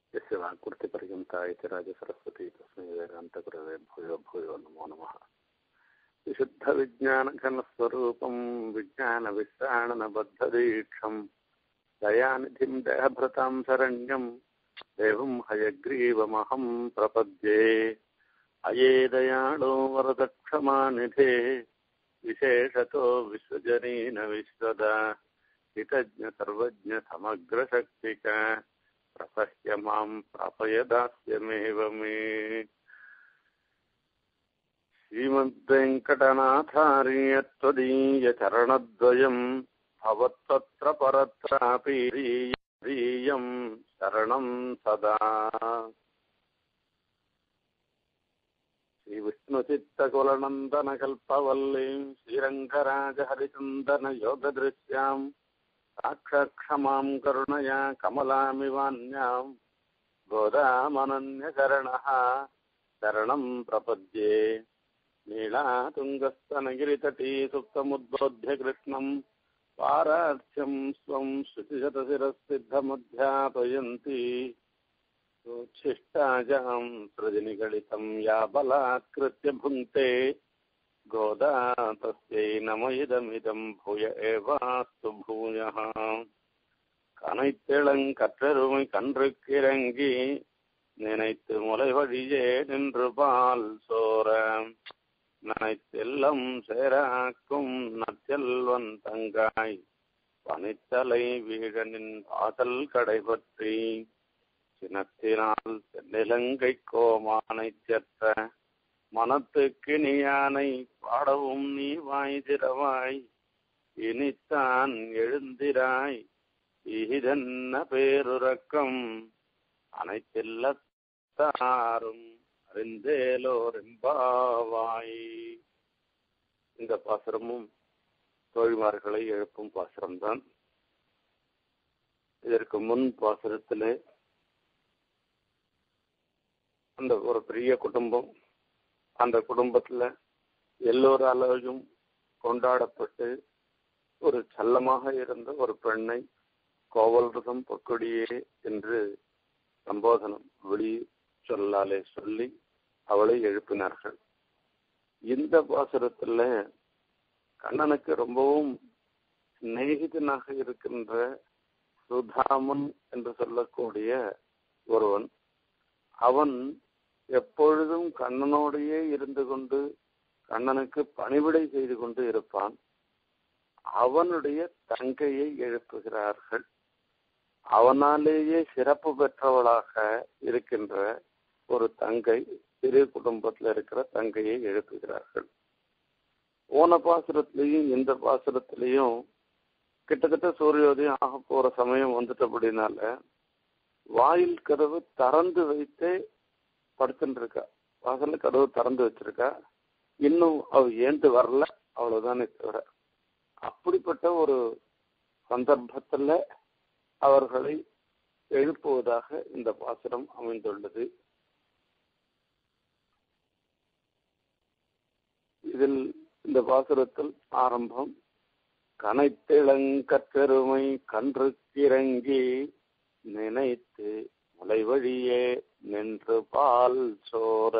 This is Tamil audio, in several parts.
यस्य वाक्कृतिपर्यन्ता इति राजसरस्वती तस्मै वेदान्तगुरवे भूयो भूयो नमो नमः। विशुद्धविज्ञानघनस्वरूपं विज्ञानविश्राणनबद्धदीक्षं दयानिधिं देहभृतां शरण्यं देवं हयग्रीवमहं प्रपद्ये। अये दयाळो वरदक्षमानिधे विशेषतो विश्वजनीन विश्वदा हितज्ञ सर्वज्ञ समग्रशक्तिक प्रसह्य मां प्रापय दास्यमेव मे। श्रीमद्वेङ्कटनाथार्य त्वदीयचरणद्वयं भवत्तत्र परत्रापि दीयं शरणं सदा। श्रीविष्णुचित्तकुलनन्दनकल्पवल्लीं श्रीरङ्गराजहरिचन्दनयोगदृश्यां साक्षाक्षमां करुणया कमलामिवान्यां गोदामनन्यशरणः शरणं प्रपद्ये। नीलातुङ्गस्तनगिरितटी सुप्तमुद्बोध्य कृष्णं पारार्थ्यं स्वं श्रुतिशतशिरःसिद्धमुध्यापयन्ति शिष्टाजां सृजनिगलितं या बलात्कृत्य भुङ्क्ते गोदा तस्यै नम इदमिदं भूय एवास्तु भूयः। கனைத்திளங்கற்றருமை கன்றுக்கிறங்கி நினைத்து முலை வழியே நின்று பால் சோர நனைத்தெல்லம் சேராக்கும் நற்செல்வன் தங்காய் பனித்தலை வீழனின் வாசல் கடைபற்றி சினத்தினால் நிலங்கை கோமானை செற்ற மனத்துக்கு நீயானை பாடவும் நீ வாய் திறவாய் இனித்தான் எழுந்திராய் இதென்ன பேருறக்கம் அனைத்தில்லத்தாரும் அறிந்தேலோரெம்பாவாய். இந்த பாசுரமும் தோழிமார்களை எழுப்பும் பாசுரம்தான். இதற்கு முன் பாசுரத்திலே அந்த ஒரு பெரிய குடும்பம், அந்த குடும்பத்துல எல்லோராலையும் கொண்டாடப்பட்டு ஒரு செல்லமாக இருந்த ஒரு பெண்ணை கோவல்ரதம் பொற்கொடியே என்று சம்போதனம் வெளி சொல்லாலே சொல்லி அவளை எழுப்பினார்கள். இந்த பாசுரத்துல கண்ணனுக்கு ரொம்பவும் சிநேகிதனாக இருக்கின்ற சுதாமன் என்று சொல்லக்கூடிய ஒருவன், அவன் எப்பொழுதும் கண்ணனோடையே இருந்து கொண்டு கண்ணனுக்கு பணிவிடை செய்து கொண்டு இருப்பான். அவனுடைய தங்கையை எழுப்புகிறார்கள். அவனாலேயே சிறப்பு பெற்றவளாக இருக்கின்ற ஒரு தங்கை, சிறு குடும்பத்தில் இருக்கிற தங்கையை எழுப்புகிறார்கள். போன பாசுரத்திலையும் இந்த பாசுரத்திலையும் கிட்டத்தட்ட சூரியோதயம் ஆக போற சமயம் வந்துட்டபடினால வாயில் கதவு திறந்து வைத்தே படுத்துட்டு இருக்கா. வாசல்ல கதவு திறந்து வச்சிருக்கா. இன்னும் அவ ஏந்து வரல, அவ்வளவுதானே தவிர. அப்படிப்பட்ட ஒரு சந்தர்ப்பத்துல அவர்களை எழுப்புவதாக இந்த பாசுரம் அமைந்துள்ளது. இதில் இந்த பாசுரத்தில் ஆரம்பம் கனைத்திளங்கற்றருமை கன்றுக்கிறங்கி நினைத்து முலை வழியே நின்று பால் சோர.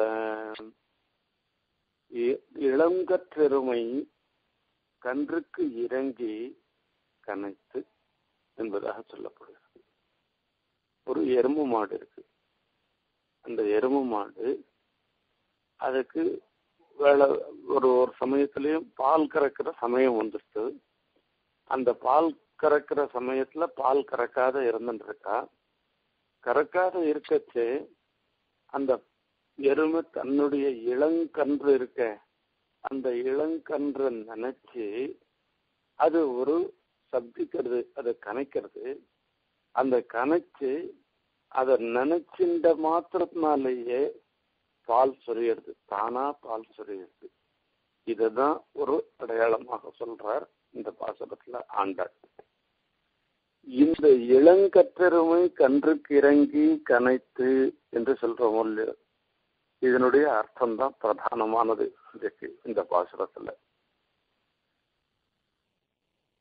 இளங்கற்றெருமை கன்றுக்கு இறங்கி கனைத்து என்பதாக சொல்லப்படுகிறது. ஒரு எருமை மாடு இருக்கு. அந்த எருமை மாடு அதுக்கு ஒரு சமயத்திலையும் பால் கறக்கிற சமயம் வந்துட்டு, அந்த பால் கறக்கிற சமயத்துல பால் கறக்காத இருந்துருக்கா. கறக்காத இருக்கச்சு அந்த எருமை தன்னுடைய இளங்கன்று இருக்க, அந்த இளங்கன்று நினைச்சு அது ஒரு சப்திக்கிறது, அதை கனைக்கிறது. அந்த கனைச்சு அதை நினைச்சின்ற மாத்திரத்தினாலேயே பால் சொரியிறது, தானா பால் சொரியிறது. இதுதான் ஒரு அடையாளமாக சொல்றார் இந்த பாசுரத்துல ஆண்டாள். இந்த இளங்கற்றெருமை கன்றுக்கு இறங்கி கனைத்து என்று சொல்றோம் இல்லையோ, இதனுடைய அர்த்தம் தான் பிரதானமானது இந்த பாசுரத்துல.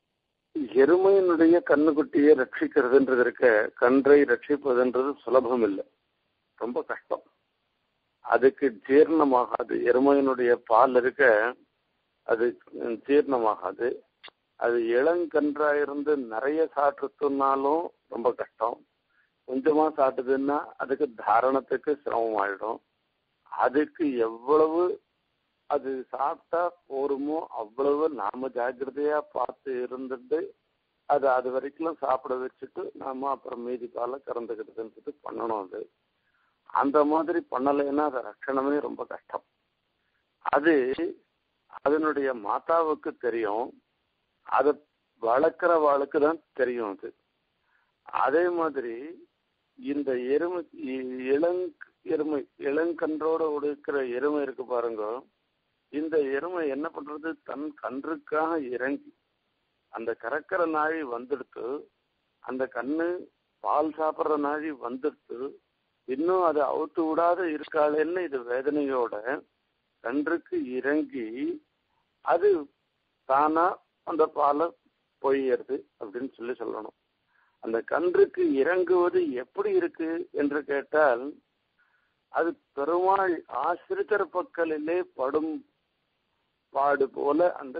எருமையினுடைய கண்ணுக்குட்டியை ரட்சிக்கிறதுன்றது இருக்க, கன்றை ரட்சிப்பதுன்றது சுலபம் இல்லை, ரொம்ப கஷ்டம். அதுக்கு ஜீரணமாகாது. எருமையினுடைய பால் இருக்க அது ஜீரணமாகாது. அது இளங்கன்றாயிருந்து நிறைய சாப்பிட்டுனாலும் ரொம்ப கஷ்டம். கொஞ்சமா சாப்பிட்டதுன்னா அதுக்கு தாரணத்துக்கு சிரமமாயிடும். அதுக்கு எவ்வளவு அது சாப்பிட்டா போருமோ அவ்வளவு நாம ஜாக்கிரதையா பார்த்து இருந்துட்டு அது அது வரைக்கும் சாப்பிட வச்சுட்டு நாம அப்புறம் மீதி பாலை கறந்துக்கிட்டதுன்றது பண்ணணும். அது அந்த மாதிரி பண்ணலைன்னா அது ரட்சணமே ரொம்ப கஷ்டம். அது அதனுடைய மாதாவுக்கு தெரியும், அதை வளர்க்குற வாளுக்கு தான் தெரியும். அது அதே மாதிரி இந்த எருமை எருமை இளங்கன்றோட இருக்கிற எருமை இருக்கு பாருங்க, இந்த எருமை என்ன பண்றது, தன் கன்றுக்காக இறங்கி அந்த கறக்கிற நாழி வந்துடுத்து, அந்த கண்ணு பால் சாப்பிட்ற நாழி வந்துடுத்து, இன்னும் அதை அவுத்து விடாத இருக்காளேன்னு இது வேதனையோட கன்றுக்கு இறங்கி அது தானா அந்த பாலை பொய்யறது அப்படின்னு சொல்லணும். அந்த கன்றுக்கு இறங்குவது எப்படி இருக்கு என்று கேட்டால், அது பெருமாள் ஆசிரியர் பக்கலிலே படும் பாடு போல அந்த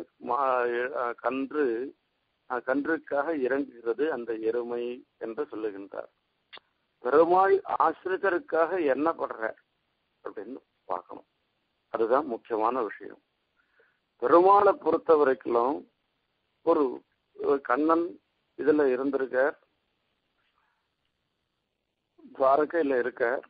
கன்றுக்காக இறங்குகிறது அந்த எருமை என்று சொல்லுகின்றார். பெருமாள் ஆசிரியருக்காக என்ன படுற அப்படின்னு பார்க்கணும். அதுதான் முக்கியமான விஷயம். பெருமாளை பொறுத்த வரைக்கும் ஒரு கண்ணன் இதுல இருந்திருக்கார், துவாரகையில இருக்கார்.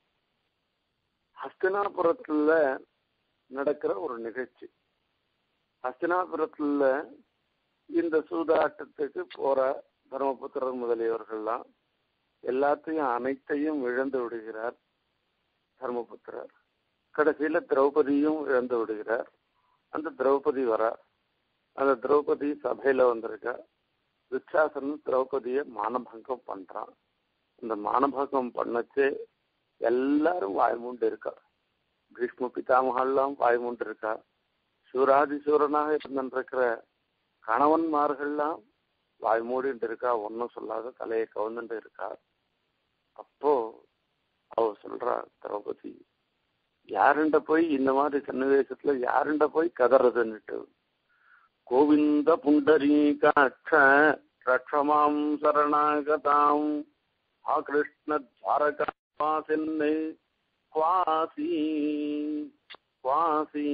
ஹஸ்தினாபுரத்துல நடக்கிற ஒரு நிகழ்ச்சி. ஹஸ்தினாபுரத்துல இந்த சூதாட்டத்துக்கு போற தர்மபுத்திரர் முதலியவர்கள்லாம் எல்லாத்தையும் அனைத்தையும் இழந்து விடுகிறார் தர்மபுத்திரர். கடைசியில திரௌபதியும் இழந்து விடுகிறார். அந்த திரௌபதி வரார். அந்த திரௌபதி சபையில வந்திருக்கா. துச்சாசனன் திரௌபதியை மானபங்கம் பண்றான். இந்த மானபங்கம் பண்ணச்சு எல்லாரும் வாய்மூண்டு இருக்கா. பீஷ்ம பிதாமகெல்லாம் வாய்மூண்டு இருக்கா. சூராதிசூரனாக இருந்திருக்கிற கணவன்மார்கள்லாம் வாய்மூடிட்டு இருக்கா. ஒன்னும் சொல்லாத தலையை கவுந்துட்டு இருக்கா. அப்போ அவ சொல்றா, திரௌபதி யாருண்ட போய் இந்த மாதிரி சன்னிவேசத்துல யாருண்ட போய் கதறதுன்னுட்டு, கோவிந்த புண்டரீகாட்ச ரக்ஷமாம் சரணாகதாம் ஆ கிருஷ்ண துவாரகாவாசின்னு குவாசி குவாசி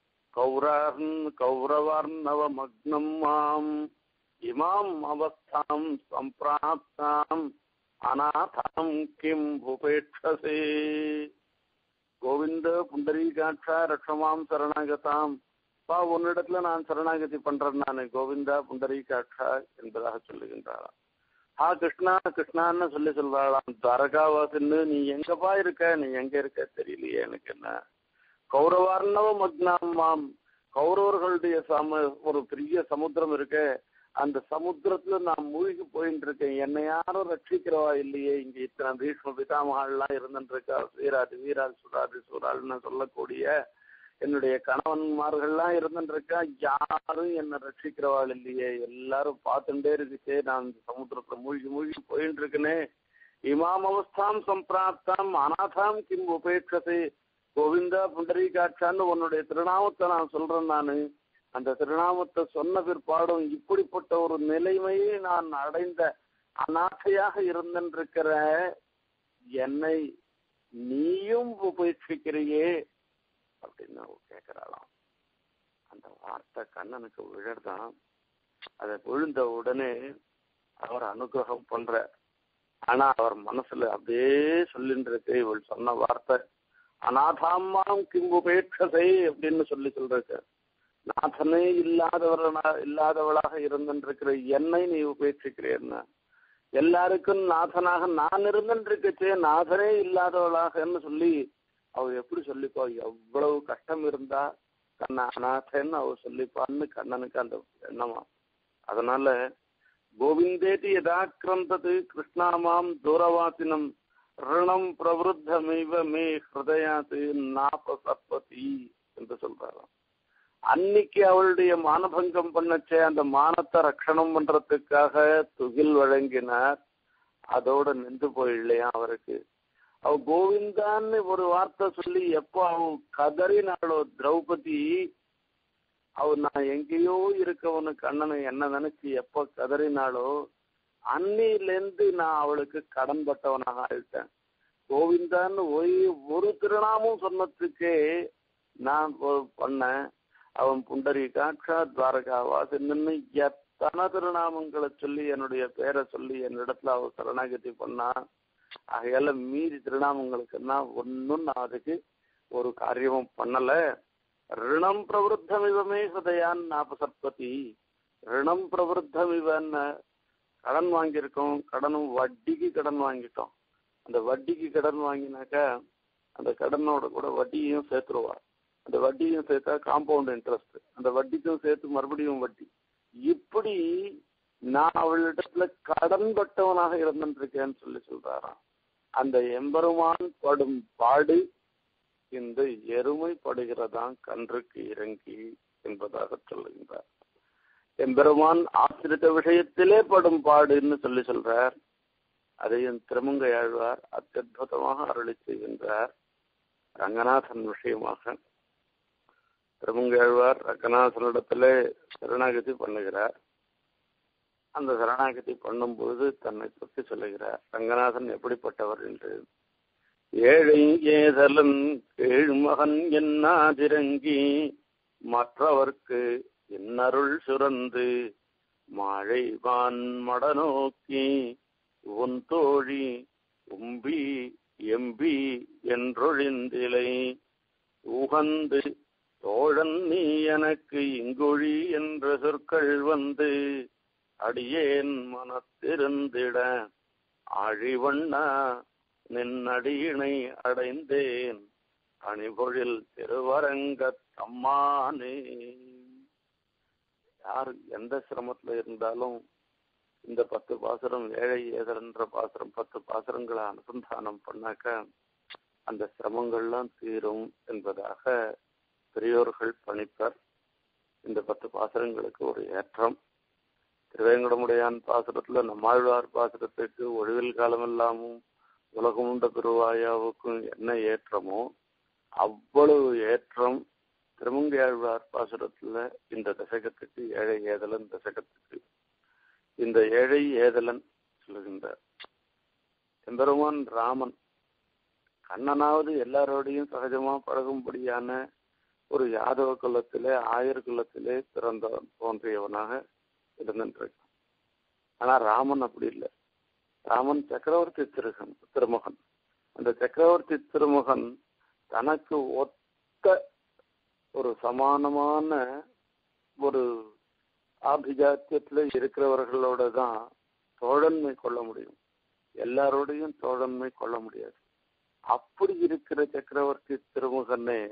கௌரவார்ணவ மக்னம் மாம் இமாம் அவஸ்தாம் சம்பிராப்தாம் அநாதாம் கிம் உபேட்சசே. கோவிந்த புண்டரீகாட்சா ரக்ஷமாம் சரணாகதாம், பா உன்னிடத்துல நான் சரணாகதி பண்றேன் நானு, கோவிந்தா புண்டரீகாட்சா என்பதாக சொல்லுகின்றாராம். கிருஷ்ணா கிருஷ்ணான்னு சொல்றாளாம். துவாரகாவாசின்னு நீ எங்கப்பா இருக்க, நீ எங்க இருக்க தெரியலையே எனக்கு என்ன. கௌரவார்ணவ மக்னாம் மாம், கௌரவர்களுடைய ஒரு பெரிய சமுத்திரம் இருக்க, அந்த சமுத்திரத்துல நான் மூழ்கி போயிட்டு இருக்கேன். என்னை யாரும் ரட்சிக்கிறவா இல்லையே. இங்க இத்தனை பீஷ்ம பிதாமகெல்லாம் இருந்துட்டு இருக்கா. வீராது வீரால் சுடாது சூறாள்னு சொல்லக்கூடிய என்னுடைய கணவன்மார்கள்லாம் இருந்துட்டு இருக்கா. யாரும் என்னை ரட்சிக்கிறவாள் இல்லையே. எல்லாரும் பார்த்துட்டே இருக்குச்சே, நான் இந்த சமுத்திரத்துல மூழ்கி போயிட்டு இருக்கேனே. இமாம் அவஸ்தாம் சம்பிராப்தாம் அநாதாம் கிம் உபேட்சசே. கோவிந்தா புண்டரீகாட்சான்னு உன்னுடைய திருநாமத்தை நான் சொல்றேன். நானு அந்த திருநாமத்தை சொன்ன பிற்பாடும் இப்படிப்பட்ட ஒரு நிலைமையை நான் அடைந்த அநாதையாக இருந்திருக்கிற என்னை நீயும் உபேட்சிக்கிறியே அப்படின்னு கேட்கிறாளாம். அந்த வார்த்தை கண்ணனுக்கு விழறதான். அதை விழுந்த உடனே அவர் அனுகிரகம் பண்ற. ஆனா அவர் மனசுல அப்படியே சொல்லிட்டு இருக்கு இவள் சொன்ன வார்த்தை, அநாதாம்மாம் கிம் உபேட்சசை அப்படின்னு சொல்லிருக்கு. நாதனே இல்லாதவளாக இருந்திருக்கிற என்னை நீ உபேட்சிக்கிறேன்னா, எல்லாருக்கும் நாதனாக நான் இருந்துருக்கச்சே நாதனே இல்லாதவளாகன்னு சொல்லி அவ எப்படி சொல்லிப்பா. எவ்வளவு கஷ்டம் இருந்தா கண்ண அநாதன்னு அவ சொல்லிப்பான்னு கண்ணனுக்கு அந்த எண்ணமா. அதனால கோவிந்தேதி யதாக்கிரந்தது கிருஷ்ணாமாம் தூரவாசினம் ரிணம் பிரவருத்தமைவ மே ஹிருதயாத்து நாபசப்பதி என்று சொல்றாராம். அன்னைக்கு அவளுடைய மானபங்கம் பண்ணச்சே அந்த மானத்தை ரட்சணம் பண்றதுக்காக துகில் வழங்கினார். அதோட நின்று போயிடலையா அவருக்கு. அவ கோவிந்தான்னு ஒரு வார்த்தை சொல்லி எப்போ அவன் கதறினாளோ திரௌபதி, நான் எங்கேயோ இருக்கவனுக்கு அண்ணனை என்ன நினைச்சு எப்போ கதறினாளோ அன்னிலேருந்து நான் அவளுக்கு கடன் பட்டவனாக ஆயிட்டேன். கோவிந்தான்னு ஒரு திருநாமும் சொன்னதுக்கே நான் பண்ணேன். அவன் புண்டரீகாட்சா துவாரகா வாசன்னு எத்தனை திருநாமங்களை சொல்லி என்னுடைய பேரை சொல்லி என்னிடத்துல அவ சரணாகதி பண்ணா. ஆகையால மீதி திருநாமங்களுக்குன்னா ஒன்னும் நான் அதுக்கு ஒரு காரியமும் பண்ணல. ரிணம் பிரவருத்தமிவமே ஹதயான் நாபசற்பதி. ரிணம் பிரவருத்தமிவன்னு கடன் வாங்கியிருக்கோம், கடனும் வட்டிக்கு கடன் வாங்கிட்டோம். அந்த வட்டிக்கு கடன் வாங்கினாக்கா அந்த கடனோட கூட வட்டியையும் சேர்த்துருவா. அந்த வட்டியும் சேர்த்தா காம்பவுண்ட் இன்ட்ரெஸ்ட், அந்த வட்டிக்கும் சேர்த்து மறுபடியும் வட்டி. இப்படி நான் அவளிடத்துல கடன் பட்டவனாக இருந்திருக்கேன்னு சொல்றாராம். அந்த எம்பெருமான் படும் பாடு இந்த எருமை படுகிறதான் கன்றுக்கு இறங்கி என்பதாக சொல்லுகின்றார். எம்பெருமான் ஆசிரித்த விஷயத்திலே படும் பாடுன்னு சொல்றார். அதையும் திருமங்கையாழ்வார் அத்யுதமாக அருளி செய்கின்றார். ரங்கநாதன் விஷயமாக திருமங்கையாழ்வார் ரங்கநாதனிடத்துல சரணாகதி பண்ணுகிறார். அந்த சரணாகதி பண்ணும்பொழுது தன்னை பற்றி சொல்லுகிறார். ரங்கநாதன் எப்படிப்பட்டவர் என்று. ஏழை ஏதலன் கீழ்மகன் என்னாதிரங்கி மற்றவர்க்கு இன்னருள் சுரந்து மாழைவான் மடநோக்கி உன் தோழி உம்பி எம்பி என்றொழிந்திலை உகந்து தோழன் நீ எனக்கு இங்கொழி என்ற சொற்கள் வந்து அடியேன் மனத்திருந்திட ஆழிவண்ணா நின்னடியினை அடைந்தேன் அணிபொழில் திருவரங்கத்தம்மானே. யார் எந்த சிரமத்துல இருந்தாலும் இந்த 10 பாசுரம் ஏழை ஏதல்ன்ற பாசுரம் 10 பாசுரங்களை அனுசந்தானம் பண்ணாக்க அந்த சிரமங்கள்லாம் தீரும் என்பதாக பெரியோர்கள் பணிப்பர். இந்த 10 பாசுரங்களுக்கு ஒரு ஏற்றம். திருவேங்கடமுடையான் பாசுரத்துல நம்மாழ்வார் பாசுரத்துக்கு ஒழிவில் காலமெல்லாமும் உலகமுண்ட பெருவாயாவுக்கும் என்ன ஏற்றமோ அவ்வளவு ஏற்றம் திருமங்கையாழ்வார் பாசுரத்துல இந்த தசகத்துக்கு ஏழை ஏதலன் தசகத்துக்கு. இந்த ஏழை ஏதலன் சொல்லுகின்றார். எம்பெருமான் ராமன் கண்ணனாவது எல்லாரோடையும் சகஜமா பழகும்படியான ஒரு யாதவ குலத்திலே ஆயர் குலத்திலே தோன்றியவனாக இருந்திருக்கான். ஆனா ராமன் அப்படி இல்லை. ராமன் சக்கரவர்த்தி திருமகன். அந்த சக்கரவர்த்தி திருமகன் தனக்கு ஒத்த ஒரு சமானமான ஒரு ஆபிஜாத்தியத்துல இருக்கிறவர்களோட தான் தோழன்மை கொள்ள முடியும். எல்லாரோடையும் தோழன்மை கொள்ள முடியாது. அப்படி இருக்கிற சக்கரவர்த்தி திருமகனே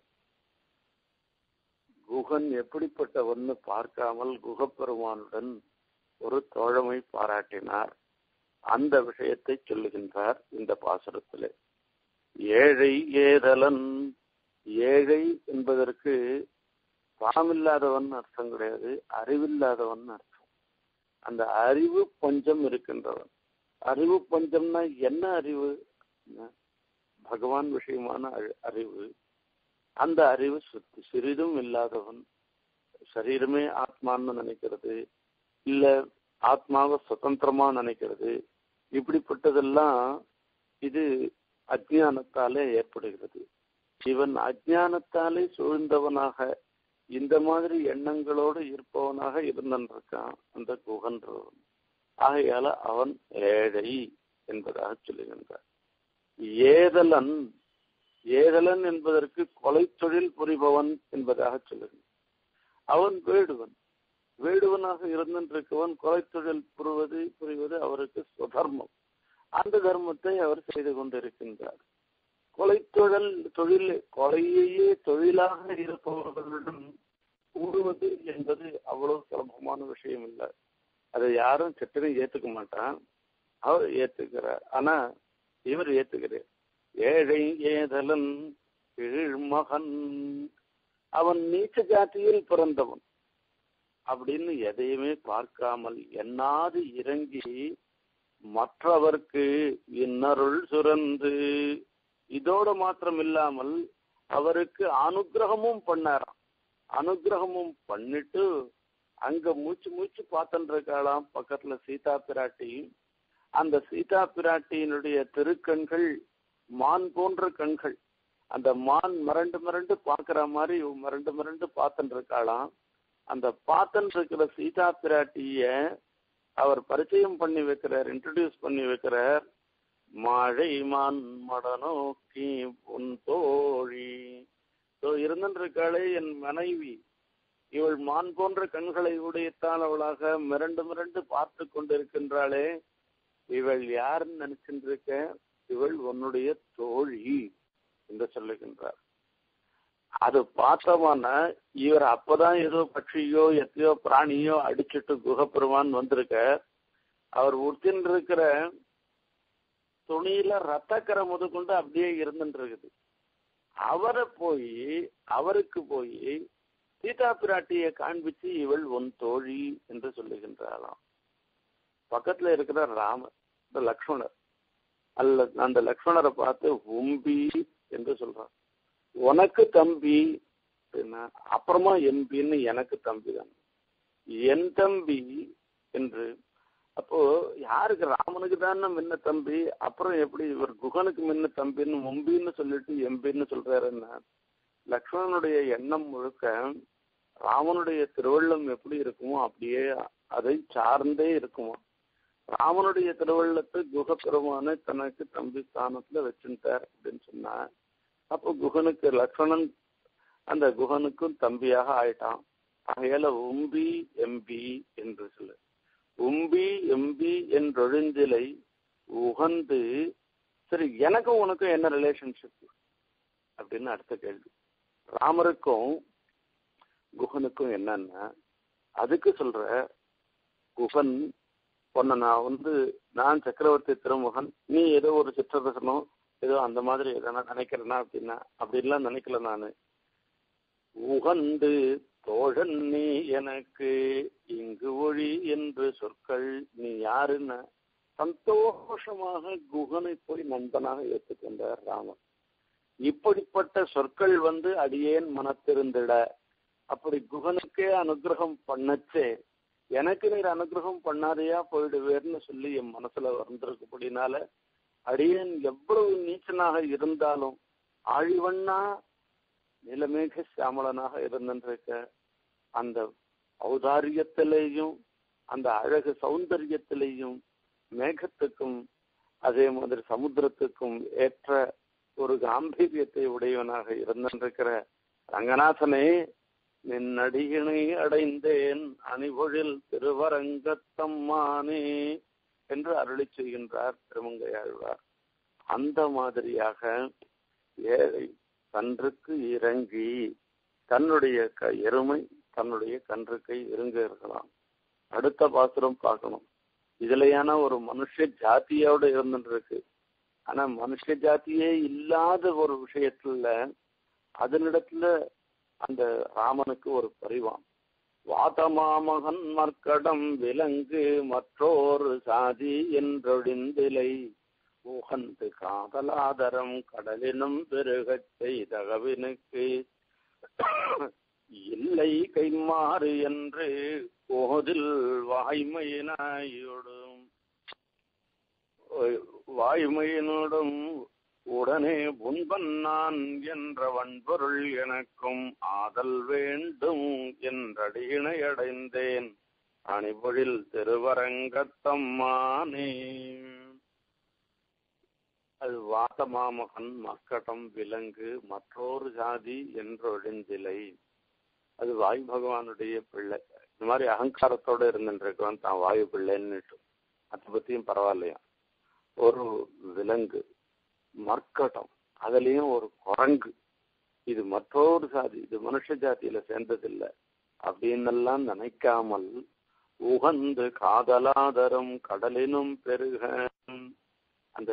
குகன் எப்படிப்பட்டவன்னு பார்க்காமல் குகப்பெருமானுடன் ஒரு தோழமை பாராட்டினார். அந்த விஷயத்தை சொல்லுகின்றார் இந்த பாசுரத்திலே. ஏழை ஏதலன். ஏழை என்பதற்கு பணமில்லாதவன் அர்த்தம் கிடையாது, அறிவில்லாதவன் அர்த்தம். அந்த அறிவு பஞ்சம் இருக்கின்றவன். அறிவு பஞ்சம்னா என்ன அறிவு? பகவான் விஷயமான அறிவு. அந்த அறிவு சிறிதும் இல்லாதவன். சரீரமே ஆத்மான்னு நினைக்கிறது, இல்ல ஆத்மாவை சுதந்திரமா நினைக்கிறது, இப்படிப்பட்டதெல்லாம் இது அஜ்ஞானத்தாலே ஏற்படுகிறது. இவன் அஜ்ஞானத்தாலே சூழ்ந்தவனாக இந்த மாதிரி எண்ணங்களோடு இருப்பவனாக இருந்திருக்கான் அந்த குகன்றவன். ஆகையால அவன் ஏழை என்பதாக சொல்லுகின்றார். ஏதலன். ஏதலன் என்பதற்கு கொலை தொழில் புரிபவன் என்பதாக சொல்லுகிறான். அவன் வேடுவன். வேடுவனாக இருந்திருக்கவன் கொலை தொழில் புரிவது அவருக்கு சுதர்மம். அந்த தர்மத்தை அவர் செய்து கொண்டிருக்கின்றார். கொலை கொலையையே தொழிலாக இருப்பவர்களுடன் கூடுவது என்பது அவ்வளவு சுலபமான விஷயம் இல்லை. அதை யாரும் சட்டனை ஏத்துக்க மாட்டான், அவர் ஏத்துக்கிறார். ஆனா இவர் ஏத்துக்கிறார். ஏழை ஏதலன் கீழ்மகன். அவன் நீச்ச ஜாத்தியில் பிறந்தவன் அப்படின்னு எதையுமே பார்க்காமல் எண்ணாது இறங்கி மற்றவர்க்கு இன்னருள் சுரந்து இதோட மாத்திரம் இல்லாமல் அவருக்கு அனுகிரகமும் பண்ணாராம். அனுகிரகமும் பண்ணிட்டு அங்க மூச்சு மூச்சு பார்த்துட்டு இருக்காளாம் பக்கத்துல சீதா பிராட்டி. அந்த சீதா பிராட்டியினுடைய திருக்கண்கள் மான் போன்ற கண்கள். அந்த மான் மிரண்டு மிரண்டு பாக்குற மாதிரி மிரண்டு மிரண்டு பார்த்துட்டு இருக்காளாம். அந்த பார்த்துட்டு இருக்கிற சீதா பிராட்டிய அவர் பரிச்சயம் பண்ணி வைக்கிறார், இன்ட்ரடியூஸ் பண்ணி வைக்கிறார். மழை மான் மட நோக்கி உன் தோழி இருந்திருக்காளே என் மனைவி, இவள் மான் போன்ற கண்களை உடையத்தால் அவளாக மிரண்டு மிரண்டு பார்த்து கொண்டிருக்கின்றாளே, இவள் யாருன்னு நினைச்சுட்டு இருக்க, இவள் உன்னுடைய தோழி என்று சொல்லுகின்றார். அது பார்த்தமான இவர் அப்பதான் ஏதோ பட்சியோ எத்தையோ பிராணியோ அடிச்சுட்டு குகப்பெருமான் வந்திருக்க. அவர் உடுத்தின்னு இருக்கிற துணியில ரத்தக்கரை முதற்கொண்டு அப்படியே இருந்துட்டு இருக்குது. அவருக்கு போய் சீதா பிராட்டியை காண்பிச்சு இவள் உன் தோழி என்று சொல்லுகின்றாளாம். பக்கத்துல இருக்கிற ராமர், இந்த லக்ஷ்மணர் அல்ல, அந்த லக்ஷ்மணரை பார்த்து உம்பி என்று சொல்றான். உனக்கு தம்பி அப்படின்னா அப்புறமா எம்பின்னு எனக்கு தம்பி தான், என் தம்பி என்று. அப்போ யாருக்கு ராமனுக்கு தானே முன்ன தம்பி, அப்புறம் எப்படி இவர் குகனுக்கு முன்ன தம்பின்னு மும்பின்னு சொல்லிட்டு எம்பின்னு சொல்றாருன்னா, லக்ஷ்மணனுடைய எண்ணம் முழுக்க ராமனுடைய திருவள்ளம் எப்படி இருக்குமோ அப்படியே அதை சார்ந்தே இருக்குமோ. ராமனுடைய திருவள்ளத்தை குகப்பெருமானை தனக்கு தம்பி ஸ்தானத்துல வச்சுட்டார் அப்படின்னு சொன்னா, அப்போ குகனுக்கு லக்ஷ்மணன் அந்த குகனுக்கும் தம்பியாக ஆயிட்டான். ஆகையால உம்பி எம்பி என்று சொல்லு. உம்பி எம்பி என்றொழிஞ்சிலை உகந்து. சரி, எனக்கும் உனக்கும் என்ன ரிலேஷன்ஷிப் அப்படின்னு அடுத்த கேள்வி. ராமருக்கும் குகனுக்கும் என்னன்னா, அதுக்கு சொல்ற குகன் பொண்ண நான் சக்கரவர்த்தி திருமுகன், நீ ஏதோ ஒரு சிற்றரசனும் ஏதோ அந்த மாதிரி எதனா நினைக்கிறேன்னா அப்படின்னா அப்படின்லாம் நினைக்கல. நானு உகந்து தோழன் நீ எனக்கு இங்கு ஒழி என்று சொற்கள், நீ யாருன்னு சந்தோஷமாக குகனை போய் நண்பனாக ஏற்றுக்கொண்டார் ராமன். இப்படிப்பட்ட சொற்கள் அடியேன் மனத்திருந்திட, அப்படி குகனுக்கே அனுகிரகம் பண்ணச்சே எனக்கு நீர் அனுகிரகம் பண்ணாதையா போயிடுவேர்னு சொல்லி என் மனசுல வந்திருக்கப்படினால, அடியேன் எவ்வளவு நீச்சனாக இருந்தாலும் ஆழிவண்ணா நிலமேக சியாமலனாக இருந்திருக்க அந்த ஔதாரியத்திலேயும் அந்த அழகு சௌந்தரியத்திலேயும் மேகத்துக்கும் அதே மாதிரி சமுத்திரத்துக்கும் ஏற்ற ஒரு காம்பீரியத்தை உடையவனாக இருந்திருக்கிற ரங்கநாதனே, நின்னடியினை அடைந்தேன் அணிபொழில் திருவரங்கத்தம்மானே என்று அருளி செய்கின்றார் திருமங்கையாழ்வார். அந்த மாதிரியாக ஏழை கன்றுக்கு இறங்கி தன்னுடைய எருமை தன்னுடைய கன்றுக்கை இறங்க இருக்கலாம். அடுத்த பாசுரம் பார்க்கணும். இதுலையான ஒரு மனுஷ ஜாத்தியோட இருந்துருக்கு. ஆனா மனுஷ ஜாத்தியே இல்லாத ஒரு விஷயத்துல அதனிடத்துல அந்த ராமனுக்கு ஒரு பரிவான். வாதமாமகன் மற்கடம் விலங்கு மற்றோரு சாதி என்றொழிந்திலை உகந்து காதலாதரம் கடலினும் பெருகச் செய்தகவினுக்கு இல்லை கைமாறு என்று கோதில் வாய்மையினோடும் உடனே புன்பன் நான் என்ற வன்பொருள் எனக்கும் ஆதல் வேண்டும் என்றடியினை அடைந்தேன் அணிபொழில் திருவரங்கத்தம்மானே. அது வாதமாமகன் மக்கடம் விலங்கு மற்றொரு ஜாதி என்றொழிந்திலை. அது வாயு பகவானுடைய பிள்ளை. இந்த மாதிரி அகங்காரத்தோட இருந்துருக்கவன் தான் வாயு பிள்ளைன்னுட்டு அதை பத்தியும் பரவாயில்லையா. ஒரு விலங்கு மர்க்கடம், அதுலயும் ஒரு குரங்கு, இது மற்றொரு ஜாதி, இது மனுஷ ஜாதியில சேர்ந்ததில்லை அப்படின்னெல்லாம் நினைக்காமல் உகந்து காதலாதரம் கடலினும் பெருக. அந்த